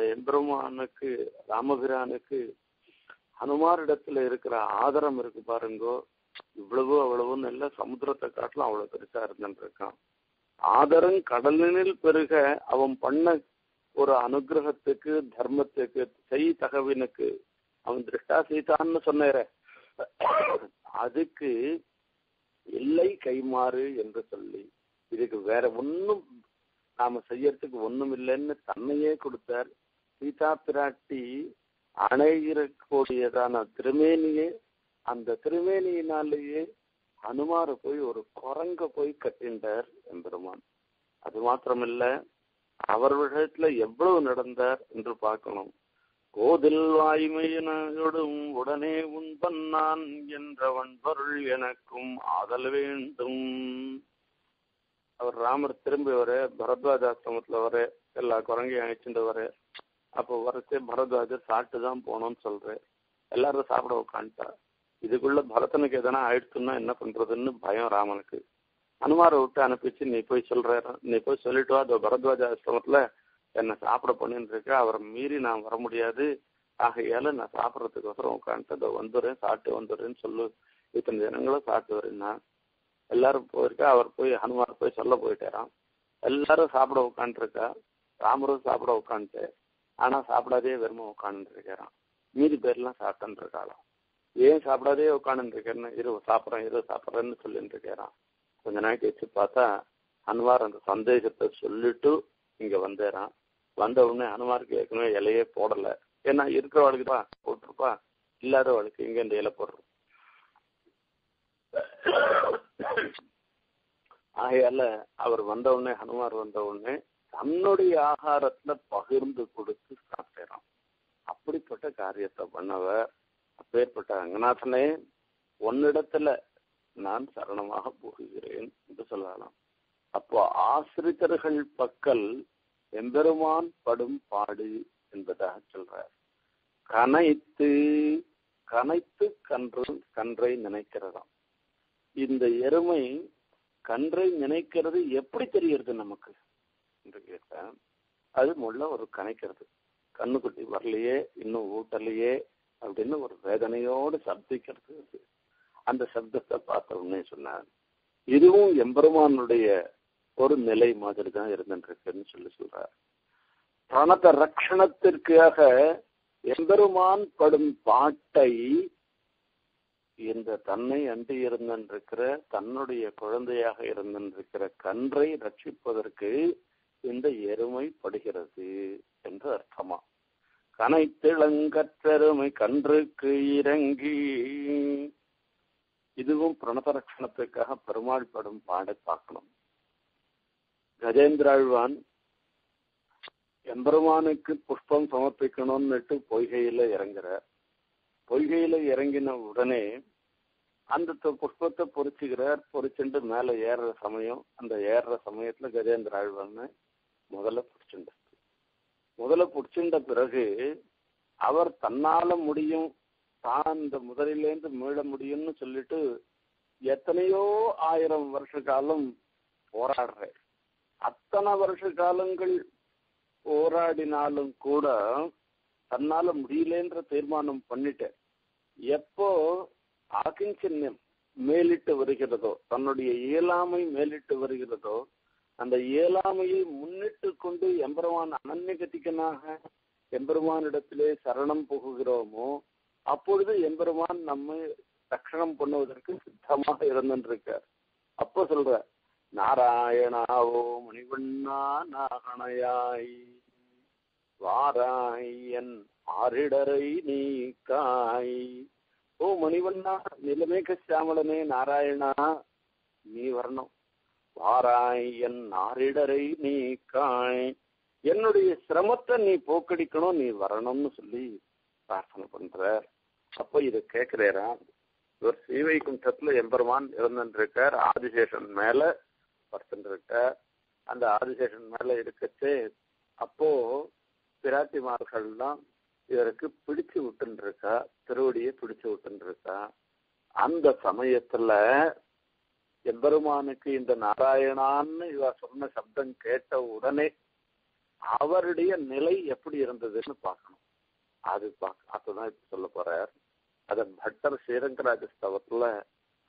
எம்பெருமானுக்கு ராமபிரானுக்கு ஹனுமாரிடத்துல இருக்கிற ஆதரம் இருக்கு பாருங்கோ, இவ்வளவு அவ்வளவுன்னு இல்ல, சமுத்திரத்தை காட்டிலும் அவ்வளவு பெருசா இருந்துட்டு இருக்கான். ஆதரன் கடலினில் பெருக அவன் பண்ண ஒரு அனுகிரகத்துக்கு தர்மத்துக்கு செய் தகவினுக்கு அவன் திருஷ்டா சீதான்னு சொன்னேற, அதுக்கு இல்லை கைமாறு என்று சொல்லி இதுக்கு வேற ஒன்னும் நாம செய்யறதுக்கு ஒண்ணும் இல்லைன்னு தன்னையே கொடுத்தார். சீதா பிராட்டி அணையிறக்கூடியதான திருமேனியே, அந்த திருமேனியினாலேயே ஹனுமார போய் ஒரு குரங்க போய் கட்டின்றார் எம்பெருமான். அது மாத்திரமில்ல, அவர் விஷயத்துல எவ்வளவு நடந்தார் என்று பார்க்கணும். கோதில் வாய்மையினோடும் உடனே உண்பன்னான் என்றவன் பொருள் எனக்கும் ஆதல் வேண்டும். அவர் ராமர் திரும்பி வர பரத்வாஜாசிரமத்துல வர எல்லா குரங்கையும் அழைச்சிட்டு வர, அப்போ வரச்சே பரத்வாஜர் சாப்பிட்டு தான் போனோம்னு சொல்றேன். எல்லாரும் சாப்பிட உட்காந்துட்டா. இதுக்குள்ள பரதனுக்கு எதனா ஆயிடுச்சுன்னா என்ன பண்றதுன்னு பயம் ராமனுக்கு. ஹனுமாரை விட்டு அனுப்பிச்சு நீ போய் சொல்லிட்டு வா, அதோ பரத்வாஜ ஆசிரமத்துல என்னை சாப்பிட பண்ணின்னு இருக்க, அவரை மீறி நான் வர முடியாது, ஆகையால நான் சாப்பிட்றதுக்கோசரம் உட்காந்துட்டு அதோ வந்துடுறேன், சாப்பிட்டு வந்துடுறேன்னு சொல்லு. இத்தனை ஜனங்களும் சாப்பிட்டு வரேன்னா எல்லாரும் போயிருக்கா. அவர் போய் ஹனுமார் போய் சொல்ல போயிட்டாராம். எல்லாரும் சாப்பிட உட்காந்துருக்கா, ராமரும் சாப்பிட உட்காந்துட்டு, ஆனா சாப்பிடாதே வெறுமை உட்காந்துட்டு இருக்காராம். மீதி பேர்லாம் சாப்பிட்டுன்னு இருக்காளாம். ஏன் சாப்பிடாதே உட்காந்து இருக்கேன்னு, இரு சாப்பிட்றேன்னு சொல்லிட்டு இருக்காராம். கொஞ்ச நாளைக்கு வச்சு பார்த்தா ஹனுமார் அந்த சந்தேகத்தை சொல்லிட்டு இங்க வந்தேறான். வந்த உடனே ஹனுமாருக்கு ஏற்கனவே இலையே போடல, ஏன்னா இருக்கிறவளுக்கு தான் போட்டிருப்பா, இல்லாதவளுக்கு இங்க இந்த இலை போடுறோம். ஆகையால அவர் வந்த உடனே, ஹனுமார் வந்த உடனே தன்னுடைய ஆகாரத்துல பகிர்ந்து கொடுத்து சாப்பிட்டாராம். அப்படிப்பட்ட காரியத்தை பண்ணவர். அப்பேற்பட்ட ரங்கநாதனே, உன்னிடத்துல நான் சரணமாக போகிறேன் என்று சொல்லலாம். அப்போ ஆசிரித்தர்கள் பக்கல் எம்பெருமான் படும் பாடு என்பதாக சொல்றார். கனைத்து கனைத்து கன்றை நினைக்கிறதாம். இந்த எருமை கன்றை நினைக்கிறது எப்படி தெரிகிறது நமக்கு என்று கேட்டா, அது முள்ள ஒரு கனைக்கிறது, கண்ணுக்குட்டி வரலையே, இன்னும் ஊட்டலையே அப்படின்னு ஒரு வேதனையோடு சப்திக்கிறது. அந்த சப்தத்தை பார்த்த உடனே சொன்னார், இதுவும் எம்பெருமானுடைய ஒரு நிலை மாதிரி தான் இருந்துருக்குன்னு சொல்றார். பிரணத ரட்சணத்திற்காக எம்பெருமான் படும் பாட்டை இந்த தன்னை அண்டி இருந்திருக்கிற தன்னுடைய குழந்தையாக இருந்திருக்கிற கன்றை ரட்சிப்பதற்கு இந்த எருமை படுகிறது என்று அர்த்தமா. கனைத்திளங்கற்றெருமை கன்றுக்கு இறங்கி, இதுவும் பிரணத ரட்சணத்துக்காக பெருமாள் படும் பாடை பார்க்கணும். கஜேந்திராழ்வான் எம்பெருமானுக்கு புஷ்பம் சமர்ப்பிக்கணும்னுட்டு பொய்கையில இறங்குறார். பொய்கையில இறங்கின உடனே அந்த புஷ்பத்தை பொறிச்சுக்கிறார். பொறிச்சுட்டு மேல ஏறுற சமயம், அந்த ஏறுற சமயத்துல கஜேந்திராழ்வான் முதல்ல பிடிச்சின்ற பிறகு அவர் தன்னால முடியும், தான் இந்த முதலிலேருந்து மீள முடியும்னு சொல்லிட்டு எத்தனையோ 1000 வருஷ காலம் போராடுற. அத்தனை வருஷ காலங்கள் போராடினாலும் கூட தன்னால முடியலன்ற தீர்மானம் பண்ணிட்டேன். எப்போ ஆகிஞ்சன்யம் மேலிட்டு வருகிறதோ, தன்னுடைய இயலாமை மேலிட்டு வருகிறதோ, அந்த இயலாமையை முன்னிட்டு கொண்டு எம்பெருமான் அனன்யகதிகனாக எம்பெருமானிடத்திலே சரணம் புகுகிறோமோ, அப்பொழுது எம்பெருமான் நம்மை ரட்சணம் பண்ணுவதற்கு சித்தமாக இருந்திருக்கார். அப்போ சொல்ற, நாராயணாவோ மணிவண்ணா நாகணையாய் வாராய் என் ஆரிடரை நீக்காய். ஓ மணிவண்ணா, நிலமேக சியாமலனே நாராயணா, நீ வரணும். வாராய் என் ஆரிடரை நீக்காய், என்னுடைய சிரமத்தை நீ போக்கடிக்கணும், நீ வரணும்னு சொல்லி பிரார்த்தனை பண்ற. அப்ப இது கேட்கிறேரா, இவர் ஸ்ரீவைகுண்டத்துல எம்பெருமான் இருந்துருக்கார், ஆதிசேஷன் மேல படுத்துருக்கார். அந்த ஆதிசேஷன் மேல இருக்கச்சே அப்போ பிராட்டிமார்கள்லாம் இவருக்கு பிடிச்சு விட்டுருக்கா, திருவடியை பிடிச்சு விட்டுருக்கா. அந்த சமயத்துல எம்பெருமானுக்கு இந்த நாராயணான்னு இவ சொன்ன சப்தம் கேட்ட உடனே அவருடைய நிலை எப்படி இருந்ததுன்னு பார்க்கணும். அதுதான் இப்ப சொல்ல போறார். அத பட்டர் ஸ்ரீரங்கராஜ ஸ்தவத்துல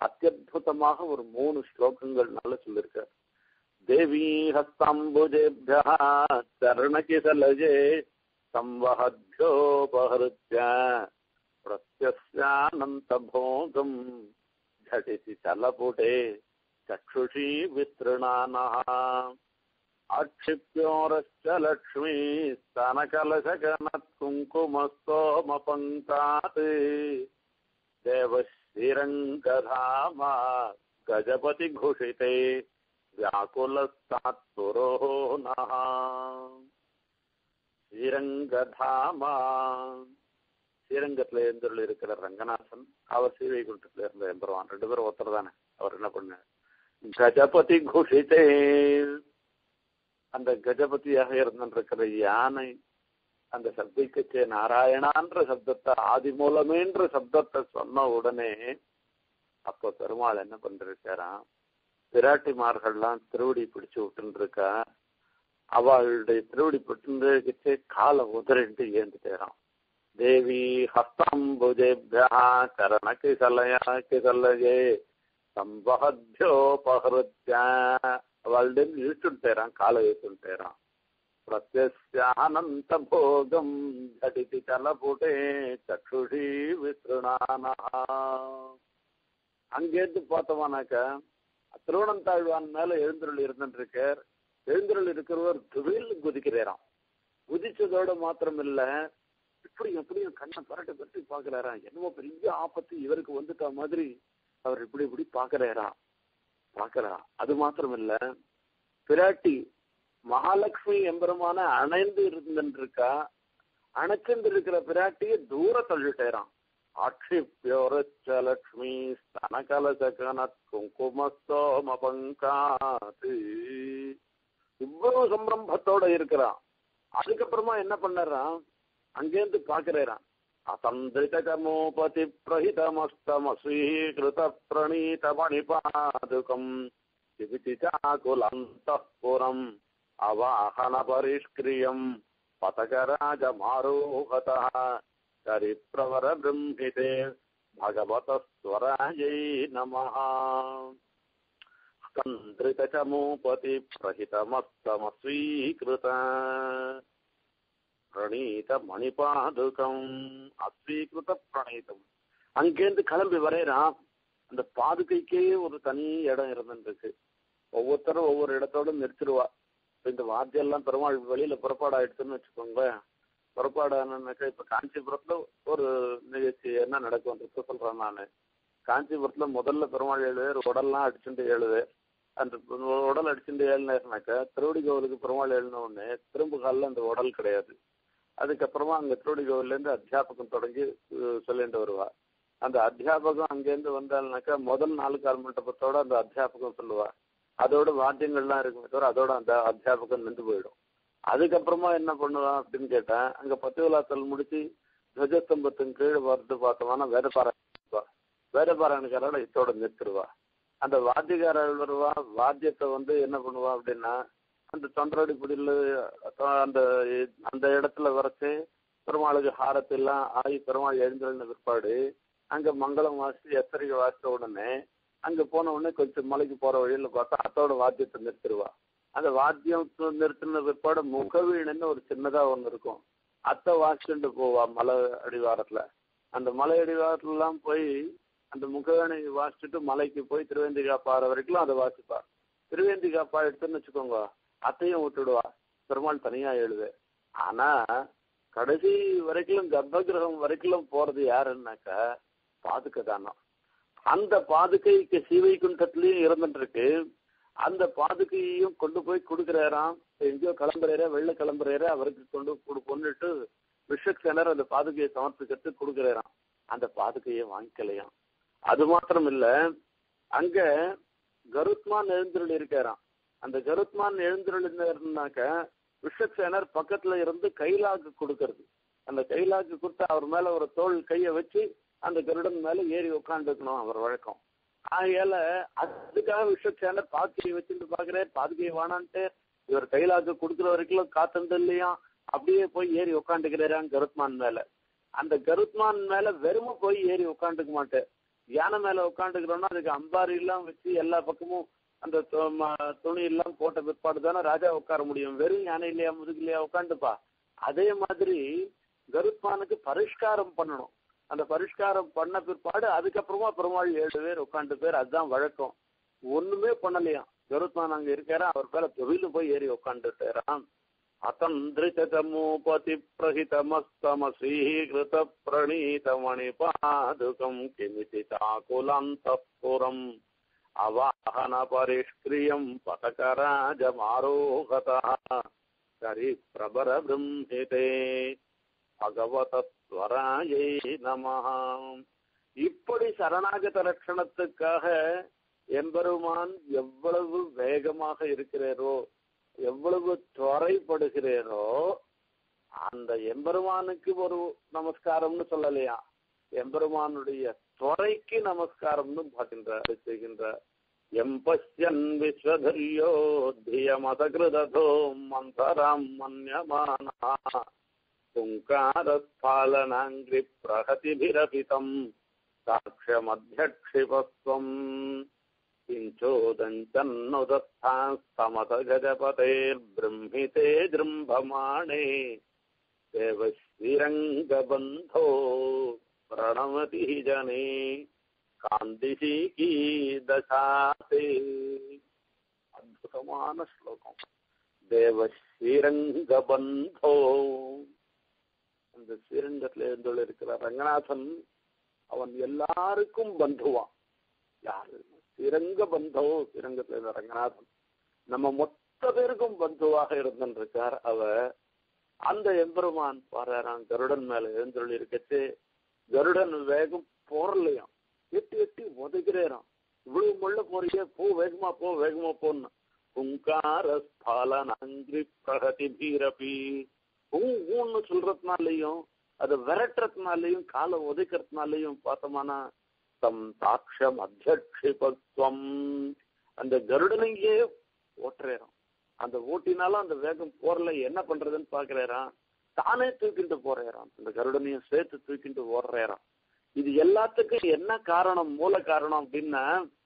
அத்தியுதமாக ஒரு 3 ஸ்லோகங்கள்னால சொல்லியிருக்கார். தேவி ஹஸ்தாம்புஜேப்யா சரணகிசலஜே சம்வஹத்யோபஹருத்ய பிரத்யஸ்யானந்த போகம் ஜடிதி சலபுடே சக்ஷுஷி விஸ்ருணானஹ ஆட்சிப்யோரஸ்ய லக்ஷ்மீ ஸ்தனகலசகனத் குங்குமஸ்தோமபங்காத் தேவஸ்ரீரங்கதாமா கஜபதி குஷிதே வியாக்குலஸ்தாத்புரோ நஹ. ஸ்ரீரங்கதாமா, ஸ்ரீரங்கத்துல எழுந்தருள் இருக்கிற ரங்கநாதன், அவர் ஸ்ரீவைகுண்டத்துல இருந்த எம்பெருமான், 2 பேரும் ஒருத்தர் தானே. அவர் என்ன பண்ண, கஜபதி குஷிதே, அந்த கஜபதியாக இருந்திருக்கிற யானை அந்த சப்திக்கு நாராயணான்ற சப்தத்தை, ஆதி மூலமேன்ற சப்தத்தை சொன்ன உடனே அப்போ பெருமாள் என்ன பண்ணிருக்காராம், பிராட்டிமார்கள்லாம் திருவடி பிடிச்சு விட்டுன்னு இருக்கா. அவளுடைய திருவடி பிடிச்சு காலை உதறிட்டு ஏந்துட்டேறான். தேவி ஹஸ்தாம்புஜேப்யா சரணகிசலயே சம்பஹத்யோபஹருத்ய, அவள்கிட்ட இழுச்சுட்டேறான், காலை இழுச்சுட்டேறான். பிரத்யஸ்யானந்த போகம் ஜடிதி சலபுடே சக்ஷுஷி விஸ்ருணானஹ. அங்கேருந்து பார்த்தோமானாக்க திருவனந்தாழ்வான் மேல எழுந்தருள் இருந்துருக்கார். எழுந்தருள் இருக்கிறவர் துவில் குதிக்கிறாராம். குதிச்சதோட மாத்திரம் இல்ல, எப்படியும் கண்ணை பரட்டி பாக்குறாராம். என்னமோ பெரிய ஆபத்து இவருக்கு வந்துட்ட மாதிரி அவர் இப்படி பாக்குறாரா. அது மாத்திரம் இல்ல, பிராட்டி மகாலட்சுமி எம்பெருமான அணைந்து இருந்துருக்கா. அணைச்சிருந்து இருக்கிற பிராட்டிய தூர தள்ளிட்டேரான். ஆட்சிப்யோரச்ச லக்ஷ்மி ஸ்தனகலசகனத் குங்குமஸ்தோமபங்காத், இவ்வளவு சம்பிரம்பத்தோட இருக்கிறான். அதுக்கப்புறமா என்ன பண்ணறான், அங்கேருந்து பாக்குறான். அசந்திரிதகமோபதி பிரஹிதமஸ்தமஸ்வீகிருத பிரணீத மணிபாதுகம் சிவிதிசாகுலந்தఃபுரம் அவாஹன பரிஷ்கிரியம் பதகராஜமாரோகதः கரிப்ரவர பிரம்மிதே பகவதஸ்வராஜை நமः. சந்திரிதகமோபதி பிரஹிதமஸ்தமஸ்வீகிருத பிரணீத மணிபாதுகம், அஸ்வீகிருத பிரணீதம். அங்கேருந்து கிளம்பி வரையறான். அந்த பாதுகைக்கே ஒரு தனி இடம் இருந்துருக்கு. ஒவ்வொருத்தரும் ஒவ்வொரு இடத்தோட நிறுத்திடுவா. இந்த வாத்தியெல்லாம் பெருமாள் வெளியில புறப்பாடாயிடுச்சுன்னு வச்சுக்கோங்க. புறப்பாடானாக்கா இப்ப காஞ்சிபுரத்துல ஒரு நிகழ்ச்சி என்ன நடக்கும் சொல்றேன் நானு. காஞ்சிபுரத்துல முதல்ல பெருமாள் 7 பேர் உடல்லாம் அடிச்சுட்டு 7 பேர். அந்த உடல் அடிச்சுட்டு 7 நேரம்னாக்கா திருவடி கோவிலுக்கு பெருமாள் 7 உடனே திரும்ப காலில் அந்த உடல் கிடையாது. அதுக்கப்புறமா அங்க திருவடி கோவில்ல இருந்து அத்தியாபகம் தொடங்கி சொல்லிட்டு வருவா. அந்த அத்தியாபகம் அங்கேருந்து வந்தாள்னாக்கா முதல் 4 கால் மண்டபத்தோட அந்த அத்தியாபகம் சொல்லுவா. அதோட வாத்தியங்கள்லாம் இருக்குமே தவிர அதோட அந்த அத்தியாபகம் நின்று போயிடும். அதுக்கப்புறமா என்ன பண்ணுவான் அப்படின்னு கேட்டேன், அங்க 10 விழாக்கள் முடிச்சு துவஜஸ்தம்பத்தின் கீழ் வந்து பார்த்தோம்னா வேதபாராயணக்காரோட இதோட நிறுத்திடுவா. அந்த வாத்தியக்காரர் வருவா. வாத்தியத்தை என்ன பண்ணுவா அப்படின்னா, அந்த தொண்டரடி பிடியில அந்த அந்த இடத்துல வரைச்சு பெருமாளுக்கு ஹாரத்தெல்லாம் ஆகி பெருமாள் எழுந்திருந்த பிற்பாடு அங்க மங்களம் வாசித்து எச்சரிக்கை வாசித்த உடனே அங்க போன உடனே கொஞ்சம் மலைக்கு போற வழியில பார்த்தா அதோட வாத்தியத்தை நிறுத்திடுவா. அந்த வாத்தியம் நிறுத்தின பிற்பாடு முகவீணுன்னு ஒரு சின்னதா ஒண்ணு இருக்கும். அத்தை வாசிச்சுட்டு போவா மலை அடிவாரத்துல. அந்த மலை அடிவாரத்துல எல்லாம் போய் அந்த முகவேணி வாசிச்சுட்டு மலைக்கு போய் திருவேந்திகாப்பாற வரைக்கும் அதை வாசிப்பா. திருவேந்திகாப்பா எடுத்துன்னு வச்சுக்கோங்க, அத்தையும் விட்டுடுவா. பெருமாள் தனியா எழுது. ஆனா கடைசி வரைக்கும் கர்ப்பகிரகம் வரைக்கும் போறது யாருன்னாக்கா பாதுகை தானோ. அந்த பாதுகைக்கு ஸ்ரீவைகுண்டத்திலயும் இருந்துட்டு இருக்கு. அந்த பாதுகையையும் கொண்டு போய் கொடுக்குறாராம். எங்கேயோ கிளம்புறாரு, வெள்ள கிளம்புறாரு, அவருக்கு கொண்டுட்டு விஸ்வக்சேனர் அந்த பாதுகையை சமர்ப்பிக்கிறது கொடுக்குறாராம். அந்த பாதுகையை வாங்கிக்கலையாம். அது மாத்திரம் இல்ல, அங்க கருத்மான் எழுந்துருள் இருக்காராம். அந்த கருத்மான் எழுந்துருள் இருந்தாக்க விஸ்வக்சேனர் பக்கத்துல இருந்து கைலாக்கு கொடுக்கறது. அந்த கைலாக்கு கொடுத்து அவர் மேல ஒரு தோல் கையை வச்சு அந்த கருடன் மேல ஏறி உட்காந்துக்கணும் அவர் வழக்கம். ஆகையால அதுக்காக விஸ்வக்சேனர் பாதுகையை வச்சுட்டு பாக்குறாரு. பாதுகையை வானான்ட்டு இவர் கைலாக்கு கொடுக்குற வரைக்கும் காத்தந்து இல்லையா, அப்படியே போய் ஏறி உட்காந்துக்கிறாராம் கருத்மான் மேல. அந்த கருத்மான் மேல வெறும போய் ஏறி உட்காந்துக்க மாட்டேன். யானை மேல உட்காந்துக்கிறோம்னா அதுக்கு அம்பாரி எல்லாம் வச்சு எல்லா பக்கமும் அந்த துணி எல்லாம் போட்ட பிற்பாடு தானே ராஜா உட்கார முடியும். வெறும் யானை இல்லையா முதுகிலையா உட்காந்துப்பா. அதே மாதிரி கருத்மானுக்கு பரிஷ்காரம் பண்ணணும். அந்த பரிஷ்காரம் பண்ண பிற்பாடு அதுக்கப்புறமா பெருமாள் 7 பேர் உட்காந்து பேர், அதுதான் வழக்கம். ஒண்ணுமே பண்ணலையாம். கருத்மான் அங்க இருக்காரா, அவர் பேர தொழில போய் ஏறி உட்காந்துட்டாராம். அத்தந்திரிச்சமூபதி பிரஹிதமஸ்தமஸ்ரீகிருத பிரணீதமணி பாதுகம் கிமிதி தாகுலந்தப்புரம் அவாஹன பரிஷ்கிரியம் பதகராஜமாரோகதா கரி பிரபர பிரம்மிதே பகவதஸ்வராயை நமஹ. இப்படி சரணாகத லட்சணத்துக்காக எம்பெருமான் எவ்வளவு வேகமாக இருக்கிறாரோ, எவ்வளவு துறைப்படுகிறேனோ, அந்த எம்பெருமானுக்கு ஒரு நமஸ்காரம்னு சொல்லலையா, எம்பெருமானுடைய துறைக்கு நமஸ்காரம்னு பார்க்கின்றார் செய்கின்றார். எம்பஸ்யன் விஸ்வதர்யோ தியமதகிருதோ மந்தராம் மன்யமானா துங்காரஸ்பாலனாங்கிரி பிரகதிபிரபிதம் சாட்சமத்யக்ஷிபஸ்வம் கிஞ்சோதஞ்சன்னோதத்தாஸ்தமதகஜபதேர்பிரம்மிதே ஜృంభமாணே தேவஸ்ரீரங்கபந்தோ பிரணமதி ஜனே காந்திஷீகி தசாதே. அற்புதமான ஸ்லோகம். தேவஸ்ரீரங்கபந்தோ, அந்த ஸ்ரீரங்கத்தில் இருந்துள்ள இருக்கிற ரங்கநாதன் அவன் எல்லாருக்கும் பந்துவான். யாரு? ஸ்ரீரங்க பந்தோ. ஸ்ரீரங்கத்தில் இருந்த ரங்கநாதன் நம்ம மொத்த பேருக்கும் பந்துவாக இருந்திருக்கார். அவ அந்த எம்பெருமான் பாரான் கருடன் மேல எழுந்தொழி இருக்கச்சு, கருடன் வேகம் போறலையாம், எட்டி எட்டி உதைக்கிறேறான். இவ்வளவு முள்ள போறியே, போ வேகமா போ வேகமா போன்னு. புங்காரஸ்பாலனாங்கிரி பிரகதி பீரபி, ஊன்னு சொல்றதுனாலையும் அதை விரட்டுறதுனாலையும் காலை உதைக்கிறதுனாலையும் பார்த்தோம்னா தம் சாட்சம் அத்தியக்ஷிபத்வம், அந்த கருடனையே ஓட்டுறேறான். அந்த ஓட்டினாலும் அந்த வேகம் போறல, என்ன பண்றதுன்னு பாக்குறான். தானே தூக்கிட்டு போறேறான், அந்த கருடனையும் சேர்த்து தூக்கிட்டு ஓடுறேறான். இது எல்லாத்துக்கும் என்ன காரணம், மூல காரணம் அப்படின்னா,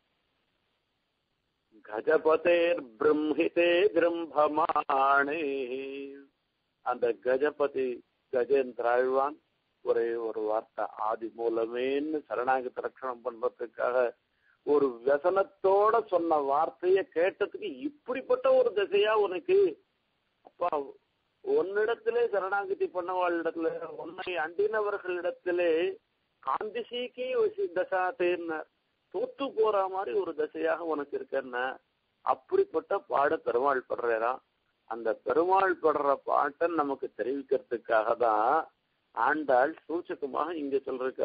கஜபதேர் பிரம்மிதே ஜృంభமாணே. அந்த கஜபதி கஜேந்திராழ்வான் ஒரே ஒரு வார்த்தை ஆதி மூலமேன்னு சரணாகதி ரட்சணம் பண்றதுக்காக ஒரு व्यसனத்தோட சொன்ன வார்த்தையை கேட்டதுக்கு இப்படிப்பட்ட ஒரு திசையா உனக்கு, அப்பா உன்னிடத்திலே சரணாகதி பண்ணவாளிடத்துல, உன்னை அண்டினவர்களிடத்திலே காந்திசீக்கி தசாத்தேன்னு தோத்து போற மாதிரி ஒரு திசையாக உனக்கு இருக்கன்னா, அப்படிப்பட்ட பாட பெருமாள் படுறாராம். அந்த பெருமாள் படுற பாட்டை நமக்கு தெரிவிக்கிறதுக்காக தான் ஆண்டாள் சூச்சகமாக இங்க சொல்ற,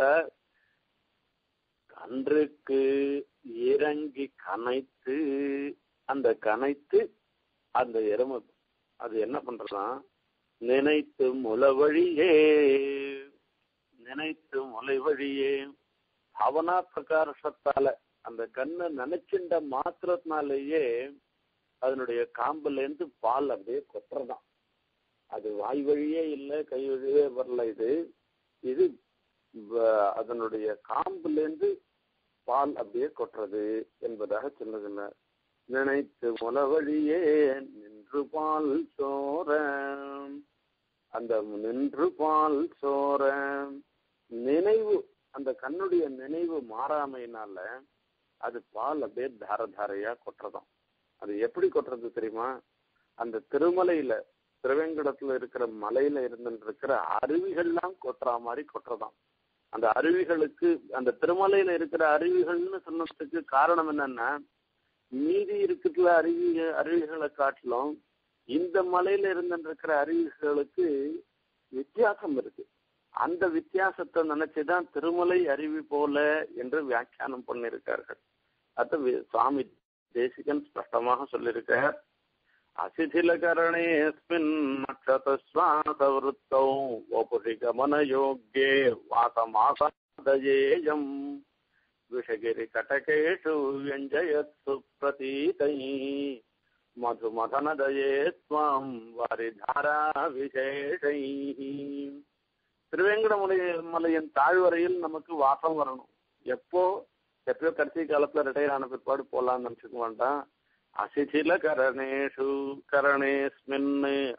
கன்றுக்கு இறங்கி கனைத்து, அந்த கனைத்து அந்த எருமை அது என்ன பண்றதான், நினைத்து முளவழியே, நினைத்து முளை வழியே அவனா பிரகாரத்தால அந்த கண்ணை நினைச்சின்ற மாத்திரத்தினாலேயே அதனுடைய காம்புல இருந்து பால் அப்படியே கொட்டுறதான். அது வாய் வழியே இல்லை, கை வழியே வரல. இது அதனுடைய காம்புல இருந்து பால் அப்படியே கொட்டுறது என்பதாக சொல்லுகின்றார். நினைத்து முளவழியே நின்று பால் சோர, அந்த நின்று பால் சோர நினைவு, அந்த கண்ணுடைய நினைவு மாறாமையினால அது பால் அப்படியே தார தாரையா கொட்டுறதாம். அது எப்படி கொட்டுறது தெரியுமா? அந்த திருமலையில, திருவேங்கடத்துல இருக்கிற மலையில இருந்துருக்கிற அருவிகள்லாம் கொட்டுற மாதிரி கொட்டுறதாம். அந்த அருவிகளுக்கு, அந்த திருமலையில இருக்கிற அருவிகள்னு சொன்னதுக்கு காரணம் என்னன்னா, மீதி இருக்கிற அருவிகளை காட்டிலும் இந்த மலையில இருந்துருக்கிற அருவிகளுக்கு வித்தியாசம் இருக்கு. அந்த வித்தியாசத்தை நினைச்சுதான் திருமலை அருவி போல என்று வியாக்கியானம் பண்ணியிருக்கார்கள். அது சுவாமி தேசிகன் ஸ்பஷ்டமாக சொல்லியிருக்கார். அசிதிலகரணேஸ்மின் நக்ஷத்ரஸ்வாசவருத்தௌ வபுஷி கமனயோக்யே வாசமாசாதயேயம் விஷகிரி கட்டகேஷு வியஞ்சயத் சுப்ரதீதை மதுமதனதயே ஸ்வாம் வாரிதாரா விசேஷை. திருவேங்கட மலையின் தாழ்வரையில் நமக்கு வாசம் வரணும். எப்போ? எப்பயோ கடைசி காலத்துல ரிட்டையர் ஆன பிற்பாடு போலான்னு நினைச்சுக்க வேண்டாம். அசிசில கரணேஷு கரணேஸ்மின்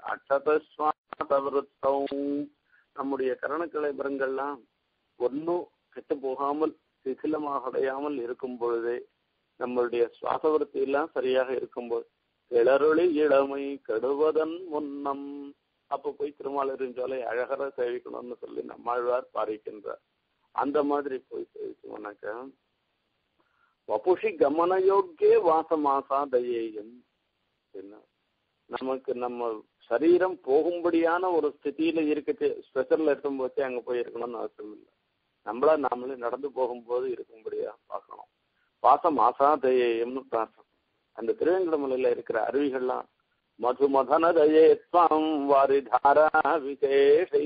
அக்ஷதஸ்வாதவருத்தம். நம்முடைய கரணக்கலைபரங்கள்லாம் ஒன்னும் கெட்டு போகாமல் சிசிலமாக அடையாமல் இருக்கும் பொழுதே, நம்மளுடைய சுவாசவருத்தி எல்லாம் சரியாக இருக்கும்போது, கிளறொளி இளமை கெடுவதன் முன்னம், அப்ப போய் திருமாலிருஞ்சோலை அழகர சேவிக்கணும்னு சொல்லி நம்மாழ்வார் பாரிக்கின்றார். அந்த மாதிரி போய் சேவிச்சோம்னாக்க வபுஷி கமனயோக்கிய வாசமாசா தயேயம். நமக்கு நம்ம சரீரம் போகும்படியான ஒரு ஸ்திதியில இருக்கு, ஸ்பெஷல்ல இருக்கும் போச்சு அங்க போய் இருக்கணும்னு அவசியம் இல்லை. நம்மளா நாமளே நடந்து போகும்போது இருக்கும்படியா பார்க்கணும். வாசம் ஆசா தயேயம்னு பிரார்த்தம். அந்த திருவேங்கடமலையில இருக்கிற அருவிகள்லாம் மது மதன தயேத்வம் வாரி தாரா விசேஷை.